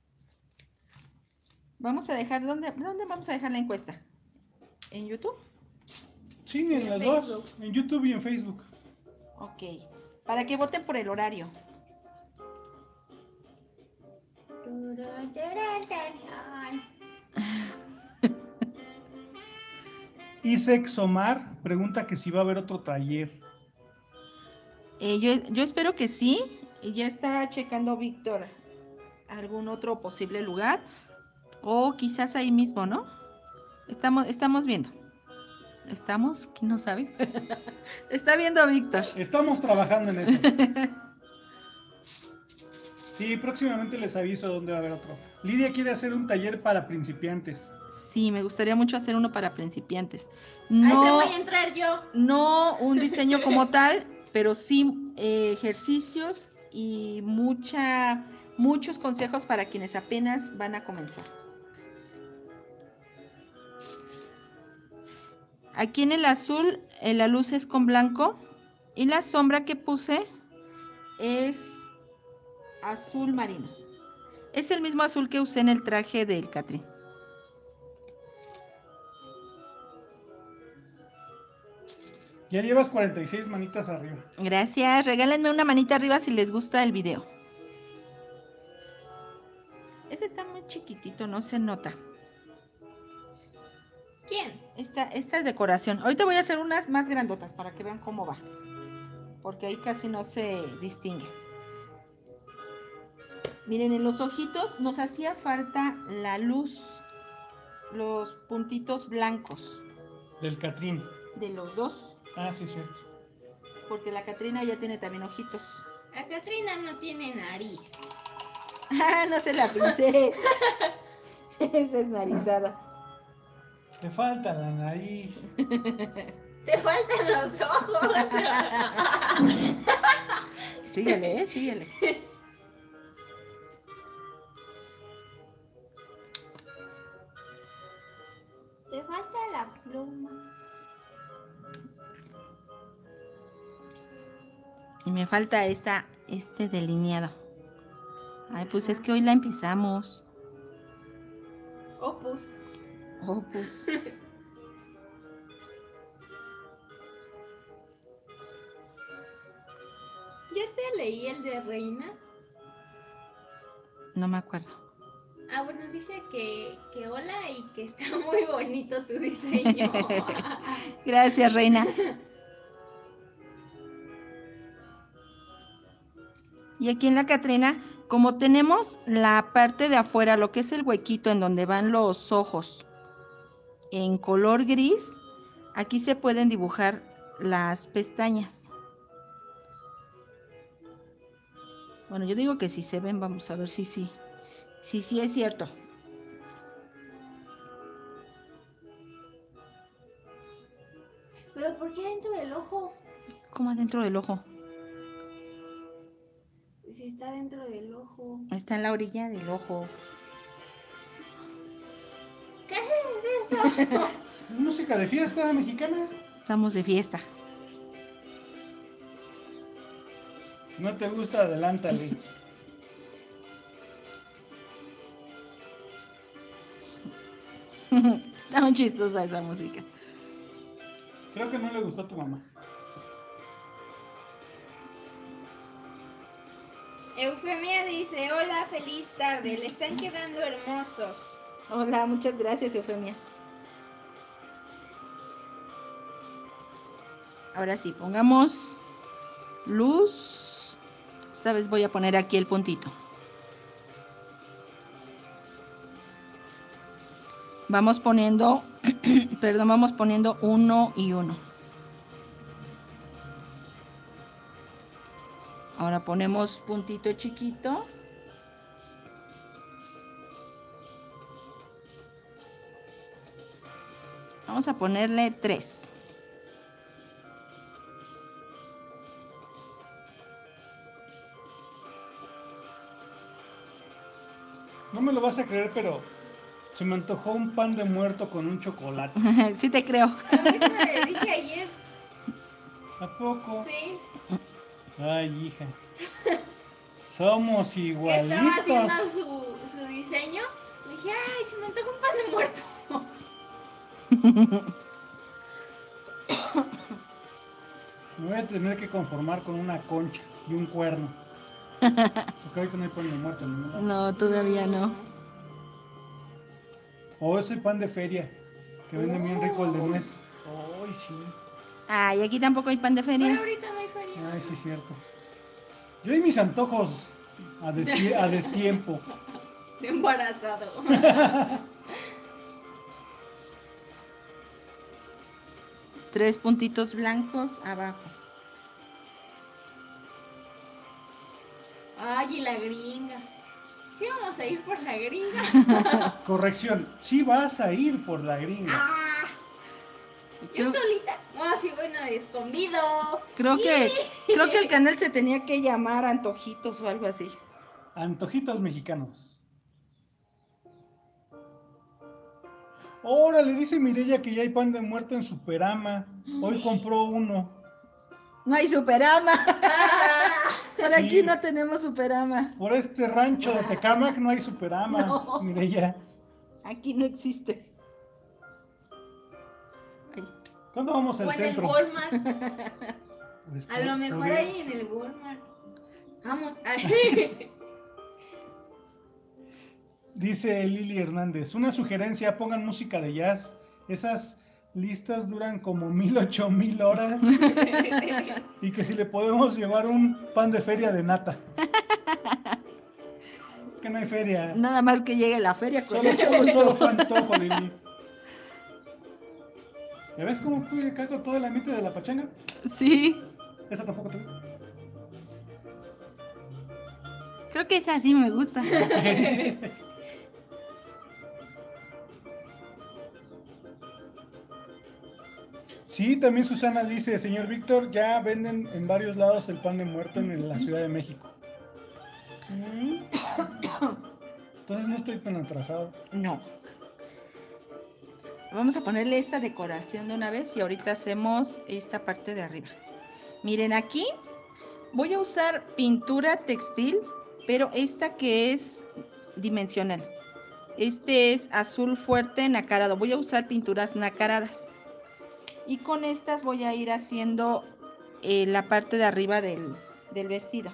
Vamos a dejar, ¿dónde vamos a dejar la encuesta? ¿En YouTube? Sí, en las dos, en YouTube y en Facebook. Ok, para que voten por el horario. Isaac Somar pregunta que si va a haber otro taller. Yo espero que sí. Y ya está checando Víctor algún otro posible lugar. O quizás ahí mismo, ¿no? Estamos viendo. ¿Estamos? ¿Quién no sabe? Está viendo Víctor. Estamos trabajando en eso. Sí, próximamente les aviso dónde va a haber otro. Lidia quiere hacer un taller para principiantes. Sí, me gustaría mucho hacer uno para principiantes. A ese No, voy a entrar yo. no un diseño como tal, pero sí ejercicios y muchos consejos para quienes apenas van a comenzar. Aquí en el azul, la luz es con blanco y la sombra que puse es azul marino. Es el mismo azul que usé en el traje del Catrín. Ya llevas 46 manitas arriba. Gracias, regálenme una manita arriba si les gusta el video. Este está muy chiquitito, no se nota. ¿Quién? Esta es decoración. Ahorita voy a hacer unas más grandotas para que vean cómo va. Porque ahí casi no se distingue. Miren, en los ojitos nos hacía falta la luz. Los puntitos blancos. Del Catrín. De los dos. Ah, sí, cierto. Porque la Catrina ya tiene también ojitos. La Catrina no tiene nariz. Ah, no se la pinté. Es desnarizada. Te falta la nariz. Te faltan los ojos. Síguele, síguele. Te falta la pluma. Y me falta este delineado. Ay, pues es que hoy la empezamos. Opus. Oh, pues. ¿Ya te leí el de Reina? No me acuerdo. Ah, bueno, dice que hola y que está muy bonito tu diseño. Gracias, Reina. Y aquí en la Catrina, como tenemos la parte de afuera, lo que es el huequito en donde van los ojos, en color gris, aquí se pueden dibujar las pestañas. Bueno, yo digo que si se ven, vamos a ver si sí. Sí, sí es cierto. ¿Pero por qué dentro del ojo? ¿Cómo adentro del ojo? Si está dentro del ojo. Está en la orilla del ojo. ¿Qué es eso? ¿Es música de fiesta mexicana? Estamos de fiesta. Si no te gusta, adelántale. Está muy chistosa esa música. Creo que no le gustó a tu mamá. Eufemia dice, hola, feliz tarde, le están quedando hermosos. Hola, muchas gracias, Eufemia. Ahora sí, pongamos luz. Esta vez voy a poner aquí el puntito. Vamos poniendo, perdón, vamos poniendo 1 y 1. Ahora ponemos puntito chiquito. Vamos a ponerle 3. No me lo vas a creer, pero se me antojó un pan de muerto con un chocolate. Sí te creo. A mí se me dije ayer. ¿A poco? Sí. Ay, hija. Somos Que igualitos. estaba haciendo su diseño. Le dije, ay, se me antoja un pan de muerto. Me voy a tener que conformar con una concha y un cuerno. Porque ahorita no hay pan de muerto, ¿no? No, todavía no. O ese pan de feria, que venden bien rico el de nuez. Ay, sí. Ay, aquí tampoco hay pan de Pero feria. ahorita no hay feria. Ay, sí, es cierto. Yo y mis antojos a destiempo. De embarazado. 3 puntitos blancos abajo. Ay, y la gringa. Sí, vamos a ir por la gringa. Corrección, sí vas a ir por la gringa. Ah, yo Creo- solita. Ah, sí, bueno, escondido. Creo que el canal se tenía que llamar Antojitos o algo así. Antojitos mexicanos. Órale, dice Mireya que ya hay pan de muerto en Superama. Hoy compró uno. No hay Superama. Por aquí Sí. no tenemos Superama. Por este rancho de Tecámac no hay Superama, No. Mireya. Aquí no existe. Ay, ¿Cuándo vamos O al en centro? el Walmart. Pues, A lo mejor podría ahí en ser. el Walmart. Vamos. Ay. Dice Lili Hernández, una sugerencia, pongan música de jazz. Esas listas duran como 1000-8000 horas. Y que si le podemos llevar un pan de feria de nata. Es que no hay feria. nada más que llegue la feria con Solo, mucho gusto. solo fue antojo, Lili. ¿Ya ves cómo tú le cago todo el ambiente de la pachanga? Sí, ¿Esa tampoco te gusta? creo que esa sí me gusta. Sí, también Susana dice, señor Víctor, ya venden en varios lados el pan de muerto en la Ciudad de México. Entonces no estoy tan atrasado. No. Vamos a ponerle esta decoración de una vez y ahorita hacemos esta parte de arriba. Miren, aquí voy a usar pintura textil, pero esta que es dimensional. Este es azul fuerte nacarado. Voy a usar pinturas nacaradas. Y con estas voy a ir haciendo la parte de arriba del vestido.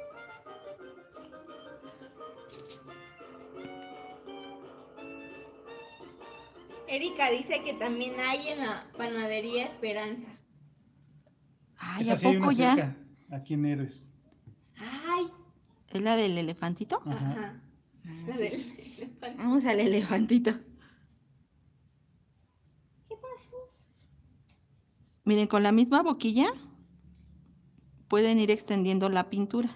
Erika dice que también hay en la panadería Esperanza. Ay, Esa ¿a sí hay poco una ya? cerca, aquí en Héroes. Ay. ¿Es la del elefantito? Ajá. Ajá. Ah, La sí. del elefante. Vamos al elefantito. ¿Qué pasó? Miren, con la misma boquilla pueden ir extendiendo la pintura.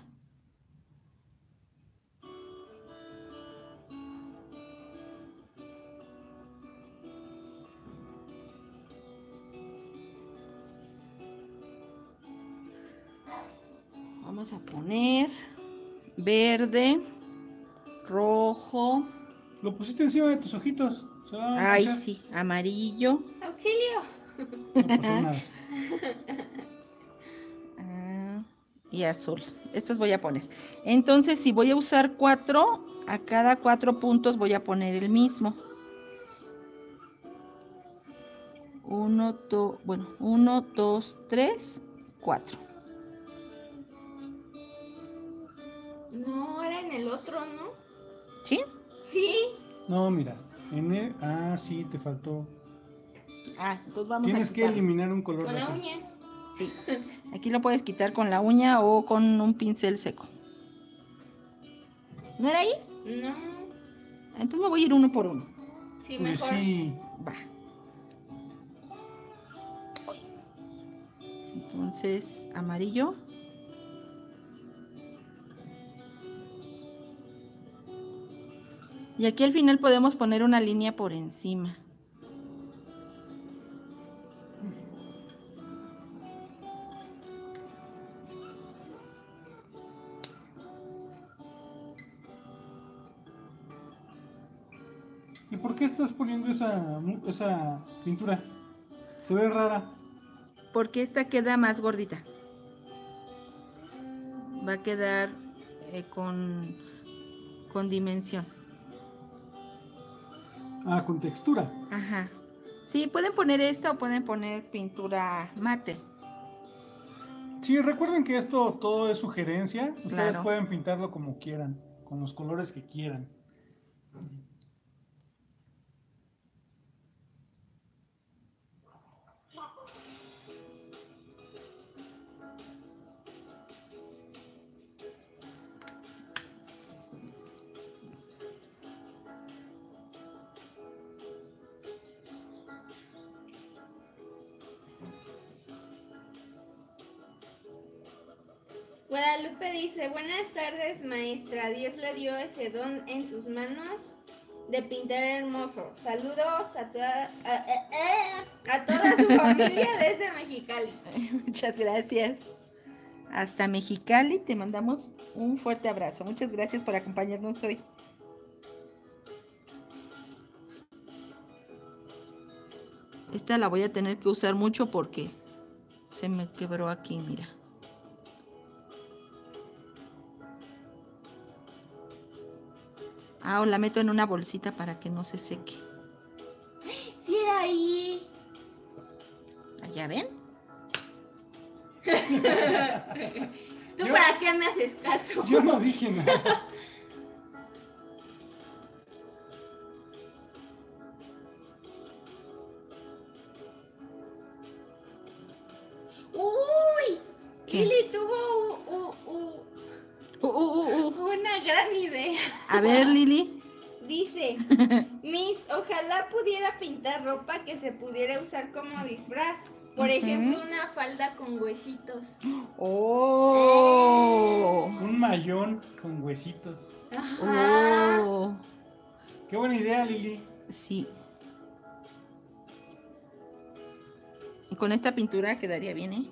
Vamos a poner verde, rojo, Lo pusiste encima de tus ojitos. Se va a ay manchar. sí, amarillo. Auxilio. No pasó nada. Ah, y azul. Estos voy a poner. Entonces, si voy a usar 4, a cada 4 puntos voy a poner el mismo. 1, 2, 3, 4. No, era en el otro, ¿no? ¿Sí? Sí. No, mira. Sí, te faltó. Ah, entonces vamos Tienes a que quitarlo. eliminar un color Con de la azul. uña. Sí. Aquí lo puedes quitar con la uña o con un pincel seco. ¿No era ahí? No. Entonces me voy a ir uno por uno. Sí, Pues mejor. sí. Va. Entonces, amarillo. Y aquí al final podemos poner una línea por encima. ¿Y por qué estás poniendo esa pintura? Se ve rara. Porque esta queda más gordita. Va a quedar con dimensión. Ah, con textura. Ajá. Sí, pueden poner esta o pueden poner pintura mate. Sí, recuerden que esto todo es sugerencia. Ustedes Claro. pueden pintarlo como quieran, con los colores que quieran. Guadalupe dice, buenas tardes maestra, Dios le dio ese don en sus manos de pintar hermoso. Saludos a toda su familia desde Mexicali. Muchas gracias. Hasta Mexicali te mandamos un fuerte abrazo. Muchas gracias por acompañarnos hoy. Esta la voy a tener que usar mucho porque se me quebró aquí, mira. Ah, o la meto en una bolsita para que no se seque. Sí, era ahí. ¿Ya ven? ¿Tú Yo- para qué me haces caso? Yo no dije nada. ¡Uy! ¿Qué? Lili tuvo una gran idea. A ver, Lili. Dice, Miss, ojalá pudiera pintar ropa que se pudiera usar como disfraz. Por Ujú. ejemplo, una falda con huesitos. ¡Oh! Un mayón con huesitos. Ajá. ¡Oh! Qué buena idea, Lili. Sí. Y con esta pintura quedaría bien, ¿eh?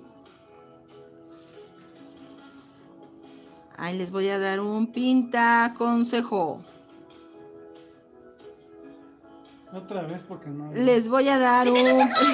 Ahí les voy a dar un pinta consejo. Otra vez porque no. Les voy a dar un...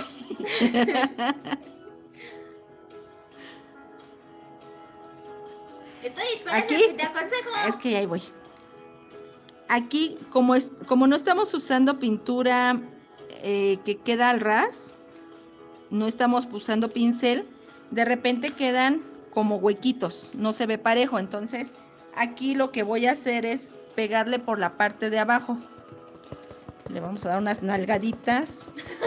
Estoy esperando Aquí. que te aconsejo. Es que ahí voy. Aquí, como no estamos usando pintura que queda al ras, no estamos usando pincel, de repente quedan como huequitos, no se ve parejo. Entonces, aquí lo que voy a hacer es pegarle por la parte de abajo. Le vamos a dar unas nalgaditas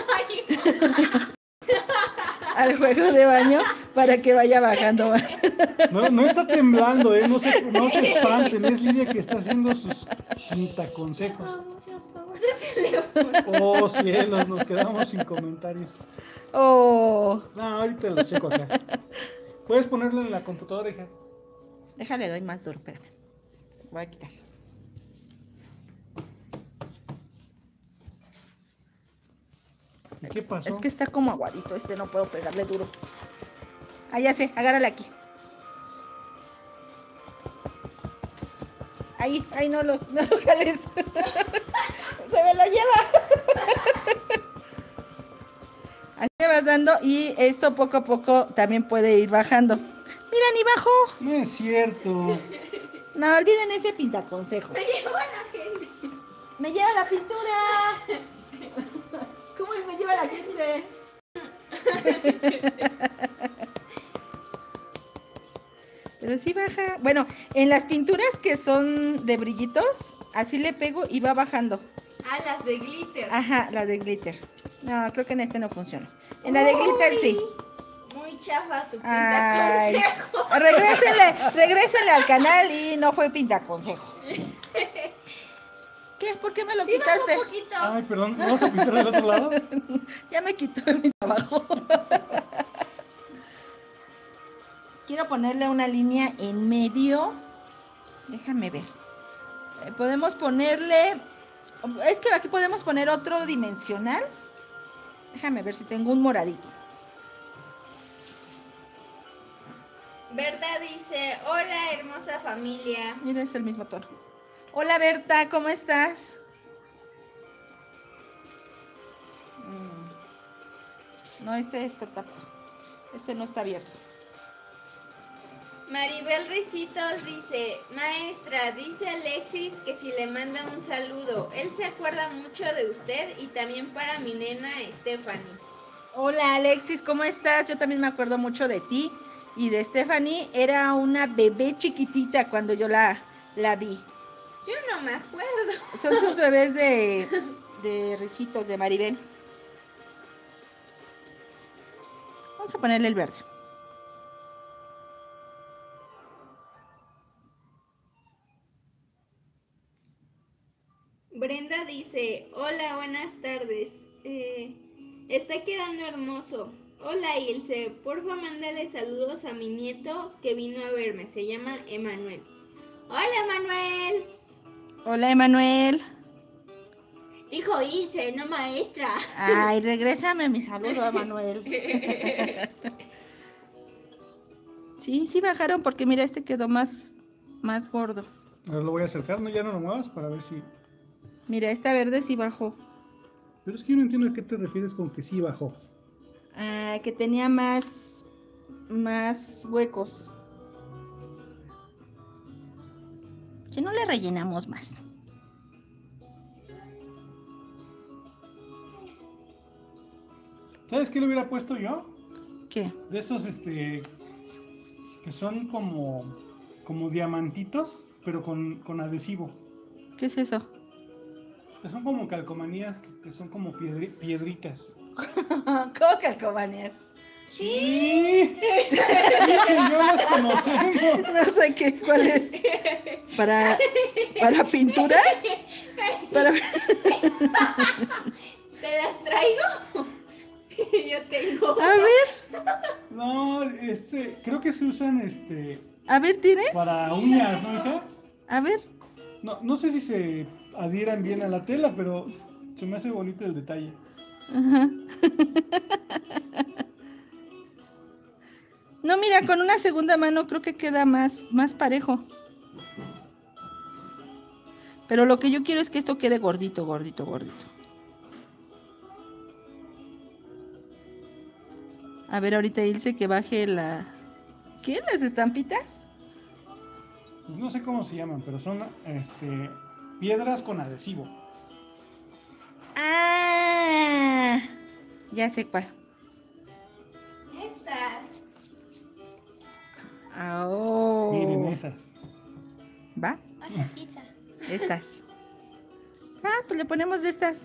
al juego de baño para que vaya bajando más. No está temblando, no se espanten. Es Lidia que está haciendo sus pintaconsejos. Vamos a teléfono. Oh, cielos, nos quedamos sin comentarios. Oh, No, ahorita los checo acá. ¿Puedes ponerlo en la computadora, hija? déjale, doy más duro, espérame. Voy a quitar. ¿Y qué pasó? Es que está como aguadito, no puedo pegarle duro. Ah, ya sé, agárrala aquí. Ahí no lo jales. Se me lo lleva. Así le vas dando y esto poco a poco también puede ir bajando. Mira, ni bajó. No es cierto. No, olviden ese pintaconsejo. Me llevó a la gente. ¡Me lleva la pintura! ¿Cómo es me lleva la gente? Pero sí baja. Bueno, en las pinturas que son de brillitos, así le pego y va bajando. Ah, las de glitter. Ajá, la de glitter. No, creo que en este no funciona. En la de glitter sí. Muy muy chafa tu Ay, pintaconsejo. regrésele al canal y no fue pintaconsejo. ¿Qué? ¿Por qué me lo Sí, bajó quitaste? un poquito. Ay, perdón, ¿no vas a pintar del otro lado? Ya me quitó mi trabajo. Quiero ponerle una línea en medio. Déjame ver. Podemos ponerle... Es que aquí podemos poner otro dimensional. Déjame ver si tengo un moradito. Berta dice, hola hermosa familia. Mira, es el mismo tono. Hola Berta, ¿cómo estás? No, este está tapado. Este no está abierto. Maribel Ricitos dice, maestra, dice Alexis que si le manda un saludo, él se acuerda mucho de usted y también para mi nena Stephanie. Hola Alexis, ¿cómo estás? Yo también me acuerdo mucho de ti y de Stephanie. Era una bebé chiquitita cuando yo la vi. Yo no me acuerdo. Son sus bebés de risitos de Maribel. Vamos a ponerle el verde. Brenda dice, hola, buenas tardes. Está quedando hermoso. Hola Ilse, porfa mándale saludos a mi nieto que vino a verme. Se llama Emanuel. Hola Manuel. Hola Emanuel. Dijo Ilse, no maestra. Ay, regrésame mi saludo, Emanuel. Sí bajaron porque mira, este quedó más gordo. Ahora lo voy a acercar, ¿no? Ya no lo muevas para ver si... Mira, esta verde sí bajó. Pero es que yo no entiendo a qué te refieres con que sí bajó. Ah, que tenía más huecos. Si no le rellenamos más. ¿Sabes qué le hubiera puesto yo? ¿Qué? De esos, que son como diamantitos, pero con adhesivo. ¿Qué es eso? Que son como calcomanías, que son como piedritas. ¿Cómo calcomanías? Sí. Sí, yo las conocemos. No sé qué, ¿cuál es? ¿Para pintura? Para... ¿Te las traigo? Yo tengo. A ver, No, creo que se usan, a ver, ¿tienes? para uñas, ¿no, hija? A ver. No sé si se adhieran bien a la tela, pero se me hace bonito el detalle. Ajá. No, mira, con una segunda mano creo que queda más parejo. Pero lo que yo quiero es que esto quede gordito. A ver, ahorita Ilse que baje la... ¿Qué? ¿Las estampitas? Pues no sé cómo se llaman, pero son piedras con adhesivo. Ah, ya sé cuál. Estas. Oh. Miren esas. ¿Va? Macetita. Estas. Ah, pues le ponemos de estas.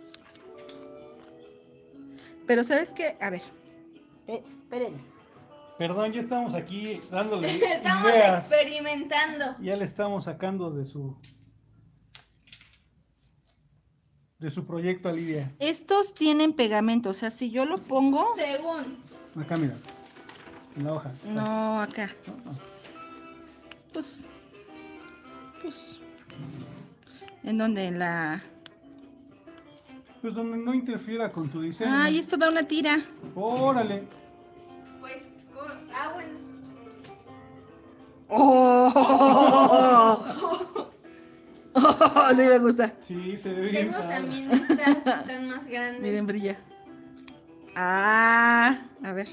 Pero ¿sabes qué? A ver. Espérenme. Perdón, ya estamos aquí dándole Estamos ideas. experimentando. Ya le estamos sacando de su proyecto a Lidia. Estos tienen pegamento, o sea, si yo lo pongo... Según. Acá, mira. En la hoja. No, acá. No. Pues... ¿En dónde? En la... Pues donde no interfiera con tu diseño. Ay, esto da una tira. Órale. Pues, bueno. ¡Oh! Sí me gusta. Sí, se ve bien. Tengo padre. también estas que están más grandes. Miren, brilla. Ah, a ver.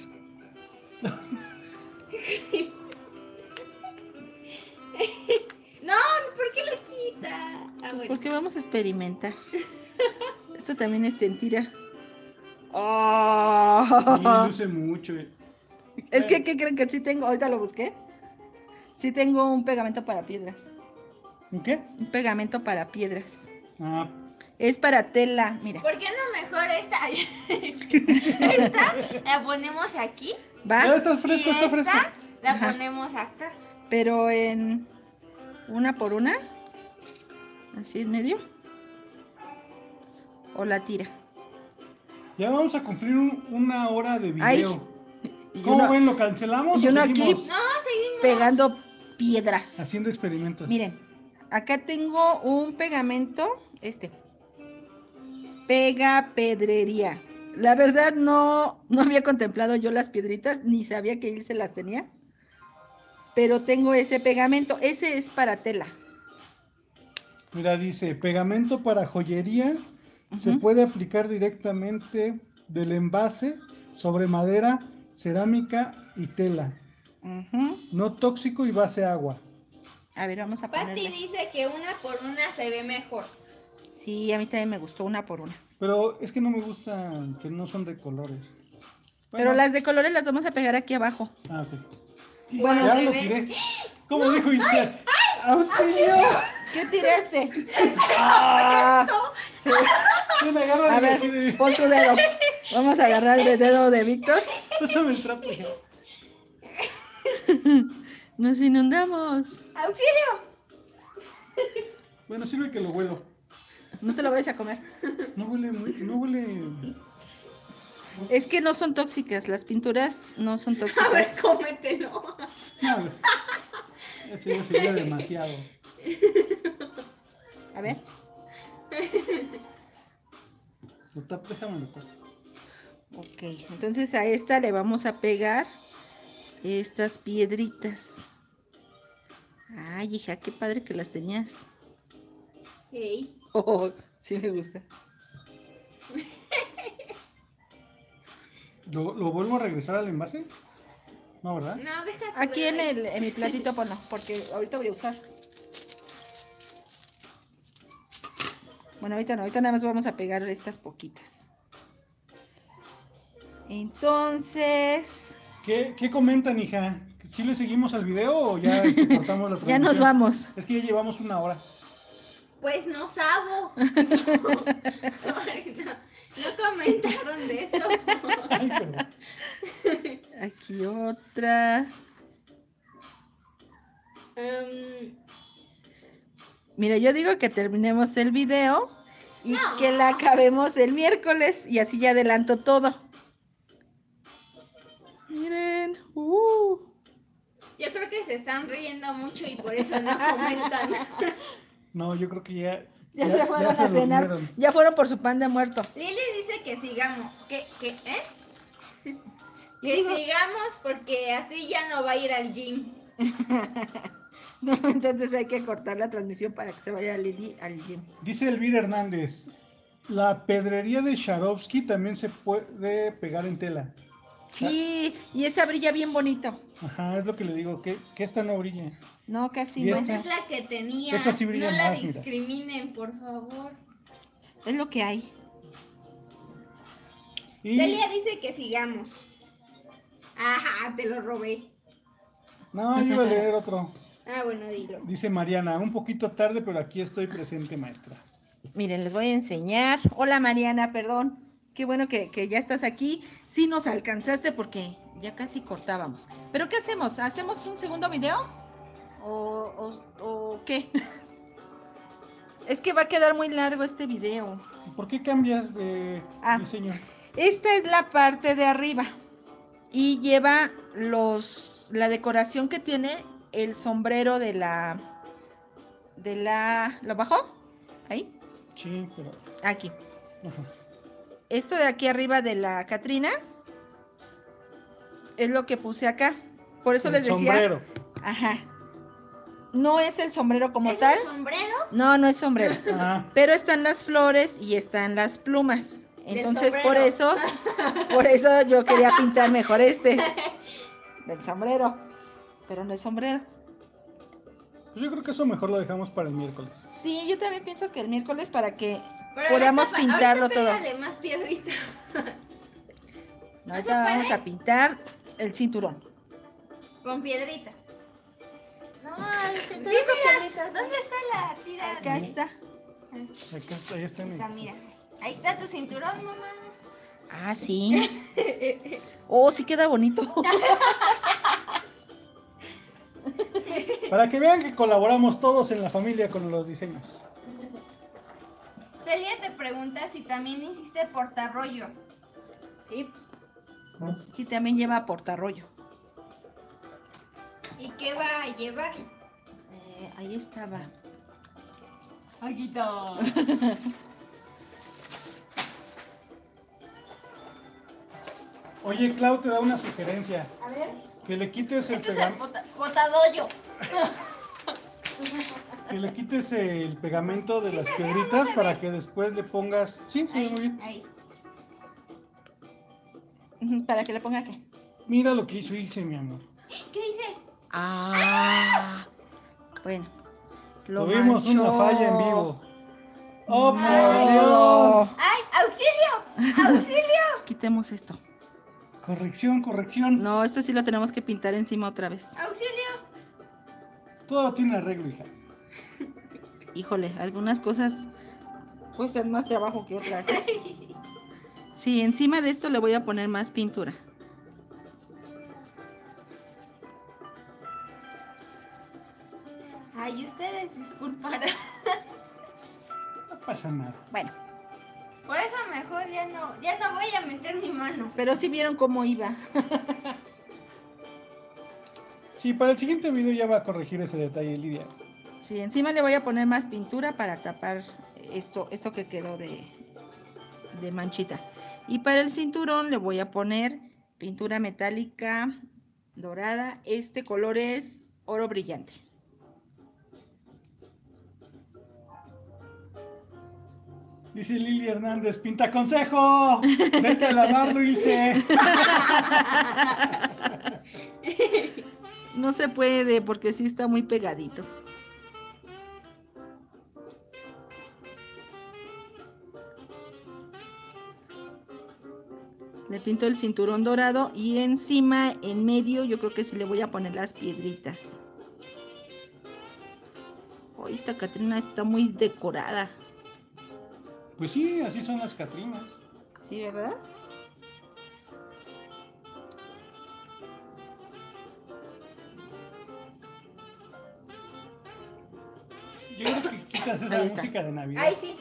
No, ¿por qué lo quita? Ah, bueno. Porque vamos a experimentar. Esto también es tira. ¡Oh! Sí, luce mucho. Es que, ¿qué creen que sí tengo? Ahorita lo busqué. Sí tengo un pegamento para piedras. ¿Un qué? Un pegamento para piedras. Ah, Es para tela, mira. ¿Por qué no mejor esta? Esta la ponemos aquí. Ya Va, está fresco, y está fresco. esta la Ajá. ponemos acá. pero en una por una. Así en medio. O la tira. Ya vamos a cumplir una hora de Ay, video. Y ¿Cómo uno, ven? ¿Lo cancelamos y o uno aquí seguimos No, seguimos. pegando piedras. haciendo experimentos? Miren, acá tengo un pegamento, Pega Pedrería. La verdad no había contemplado yo las piedritas, ni sabía que Ilse las tenía. Pero tengo ese pegamento, ese es para tela. Mira, dice, pegamento para joyería. Se Ujú. puede aplicar directamente del envase sobre madera, cerámica y tela. Ujú. No tóxico y base agua. A ver, vamos a Pati ponerle. dice que una por una se ve mejor. Sí, a mí también me gustó una por una. Pero es que no me gustan, que no son de colores. Pero Bueno. las de colores las vamos a pegar aquí abajo. Ah, ok. Bueno, Ya al lo revés. tiré. ¿Cómo dijo Ilse? ¡Auxilio! ¿Qué tiraste? Ah, sí. Sí, me agarra de A ver, aquí de- pon tu dedo. Vamos a agarrar el dedo de Víctor. Pásame el trapo. hija. Nos inundamos. ¡Auxilio! Bueno, sirve que lo huelo. No te lo vayas a comer. No huele muy, no huele. Es que no son tóxicas, las pinturas no son A ver, tóxicas. cómetelo. No, eso ya sería demasiado. A ver, Déjame lo tapo. ok. Entonces a esta le vamos a pegar estas piedritas. Ay, hija, qué padre que las tenías. Hey. Oh, sí me gusta. ¿Lo vuelvo a regresar al envase? No, ¿verdad? No, déjate. Aquí en mi platito ponlo, porque ahorita voy a usar. Bueno, ahorita no, ahorita nada más vamos a pegar estas poquitas. Entonces, ¿Qué comentan, hija? ¿Sí le seguimos al video o ya cortamos la transmisión? ya nos vamos. Es que ya llevamos una hora. Pues no sabo. Ay, no comentaron de eso. Ay, perdón. Aquí otra. Mira, yo digo que terminemos el video y No. que la acabemos el miércoles y así ya adelanto todo. Miren. Yo creo que se están riendo mucho y por eso no comentan. No, yo creo que Ya se fueron se a cenar. durmieron. Ya fueron por su pan de muerto. Lili dice que sigamos. ¿Qué? Que Digo- sigamos porque así ya no va a ir al gym. No, entonces hay que cortar la transmisión para que se vaya Lili al gym. Dice Elvira Hernández, la pedrería de Swarovski también se puede pegar en tela. Sí, y esa brilla bien bonito. Ajá, es lo que le digo, que esta no brilla. No, casi Y no. Pues esta- es la que tenía. esta sí brilla no la más, mira. discriminen, por favor. Es lo que hay. Y Celia dice que sigamos. Ajá, te lo robé. no, yo iba a leer otro. Ah, bueno, dilo. Dice Mariana, un poquito tarde, pero aquí estoy presente, maestra. Miren, les voy a enseñar. Hola Mariana, perdón. Qué bueno que ya estás aquí. Sí nos alcanzaste porque ya casi cortábamos. ¿Pero qué hacemos? ¿Hacemos un segundo video? ¿O qué? Es que va a quedar muy largo este video. ¿Por qué cambias de Ah. diseño? Esta es la parte de arriba. Y lleva la decoración que tiene el sombrero de la... ¿Lo bajó? Ahí. Sí, pero... Aquí. Ajá. Esto de aquí arriba de la Catrina es lo que puse acá. Por eso El les decía. sombrero. Ajá. No es el sombrero como ¿Es tal. un sombrero? No, no es sombrero. Ah, Pero están las flores y están las plumas. Del Entonces, sombrero. por eso yo quería pintar mejor del sombrero. Pero no es sombrero. pues yo creo que eso mejor lo dejamos para el miércoles. Sí, yo también pienso que el miércoles para que Pero podamos ahorita pintarlo ahorita todo. pégale más piedrita. Ahorita se vamos puede? a pintar el cinturón. Con piedritas. No, el Sí, mira, ¿dónde está la tira? Acá está. Acá, ahí está. Acá, mira. Ahí está tu cinturón, mamá. Ah, sí. Oh, sí queda bonito. Para que vean que colaboramos todos en la familia con los diseños. Celia te pregunta si también hiciste portarrollo. Sí. Sí, también lleva portarrollo. ¿Y qué va a llevar? Ahí estaba. Aquí está. Oye, Clau te da una sugerencia. A ver. Que le quites el Este es el pegamento. botadollo. Que le quites el pegamento de las piedritas para que después le pongas. Sí, sí, muy bien. Ahí. ¿Para que le ponga qué? Mira lo que hizo Ilse, mi amor. ¿Qué hice? Ah. Bueno. Tuvimos una manchó. falla en vivo. ¡Oh, por Ay. Dios! ¡Ay, auxilio! ¡Auxilio! Quitemos esto. Corrección, corrección. No, esto sí lo tenemos que pintar encima otra vez. ¡Auxilio! Todo tiene arreglo, hija. Híjole, algunas cosas cuestan más trabajo que otras. Sí, encima de esto le voy a poner más pintura. Ay, ustedes disculparán. No pasa nada. Bueno, Por eso mejor ya no voy a meter mi mano. pero sí vieron cómo iba. Sí, para el siguiente video ya va a corregir ese detalle, Lidia. Sí, encima le voy a poner más pintura para tapar esto que quedó de manchita. Y para el cinturón le voy a poner pintura metálica dorada. Este color es oro brillante. Dice Lili Hernández, pinta consejo. Vete a lavarlo, Ilse. No se puede porque sí está muy pegadito. Le pinto el cinturón dorado y encima, en medio, yo creo que sí le voy a poner las piedritas. Oh, esta Catrina está muy decorada. Pues sí, así son las Catrinas. Sí, ¿verdad? Yo creo que quitas esa Ahí está. música de Navidad. Ay, sí.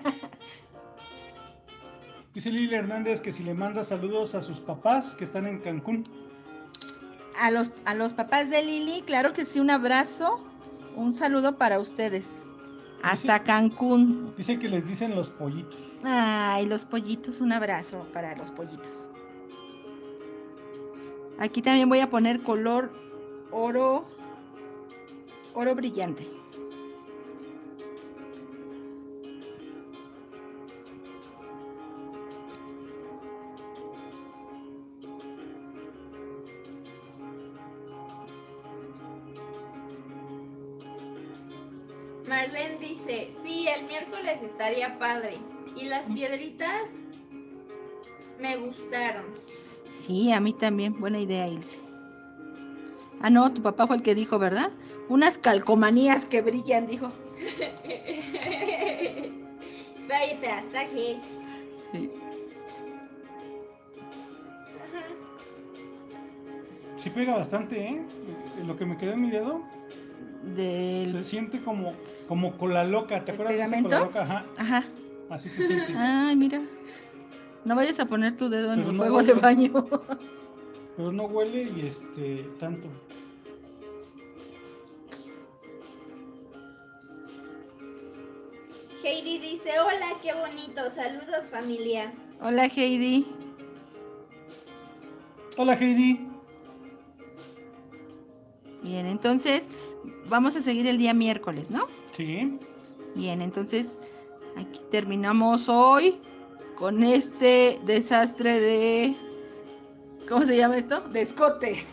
Dice Lili Hernández que si le manda saludos a sus papás que están en Cancún. A los papás de Lili, claro que sí, un abrazo, un saludo para ustedes. Hasta Cancún. Dice que les dicen los pollitos. Ay, los pollitos, un abrazo para los pollitos. Aquí también voy a poner color oro brillante. Marlene dice, sí, el miércoles estaría padre. Y las piedritas me gustaron. Sí, a mí también, buena idea, Ilse. Ah, no, tu papá fue el que dijo, ¿verdad? Unas calcomanías que brillan, dijo. Váyate hasta G. Sí. Sí pega bastante, ¿eh? Lo que me quedó en mi dedo Del... se siente como cola loca. ¿Te ¿El acuerdas de esa pegamento? cola loca? Ajá, Ajá. así se siente. Ay, mira. No vayas a poner tu dedo en Pero el no juego de huele. baño. Pero no huele y tanto. Heidi dice, hola, qué bonito. Saludos, familia. Hola, Heidi. Hola, Heidi. Bien, entonces vamos a seguir el día miércoles, ¿no? Sí. Bien, entonces aquí terminamos hoy con este desastre de... ¿Cómo se llama esto? De escote.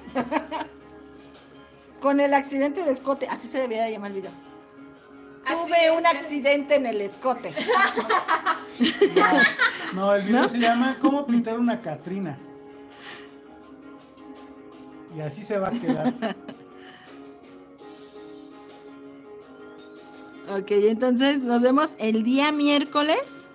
Con el accidente de escote. Así se debería llamar el video. Tuve un accidente en el escote. No, el video ¿No? se llama ¿Cómo pintar una Catrina? Y así se va a quedar. Ok, entonces nos vemos el día miércoles.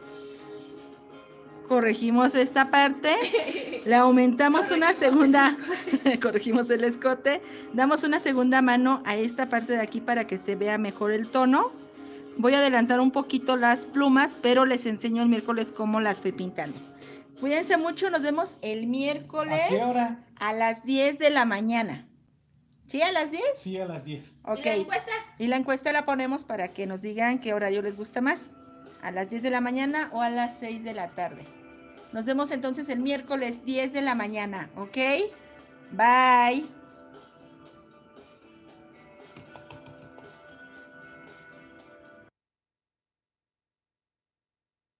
Corregimos esta parte, le aumentamos una segunda, corregimos el escote, damos una segunda mano a esta parte de aquí para que se vea mejor el tono. Voy a adelantar un poquito las plumas, pero les enseño el miércoles cómo las fui pintando. Cuídense mucho, nos vemos el miércoles. ¿A qué hora? A las 10 de la mañana. ¿Sí, a las 10? Sí, a las 10. Ok. ¿Y la encuesta? Y la encuesta la ponemos para que nos digan qué horario les gusta más. A las 10 de la mañana o a las 6 de la tarde. Nos vemos entonces el miércoles 10 de la mañana, ¿ok? Bye.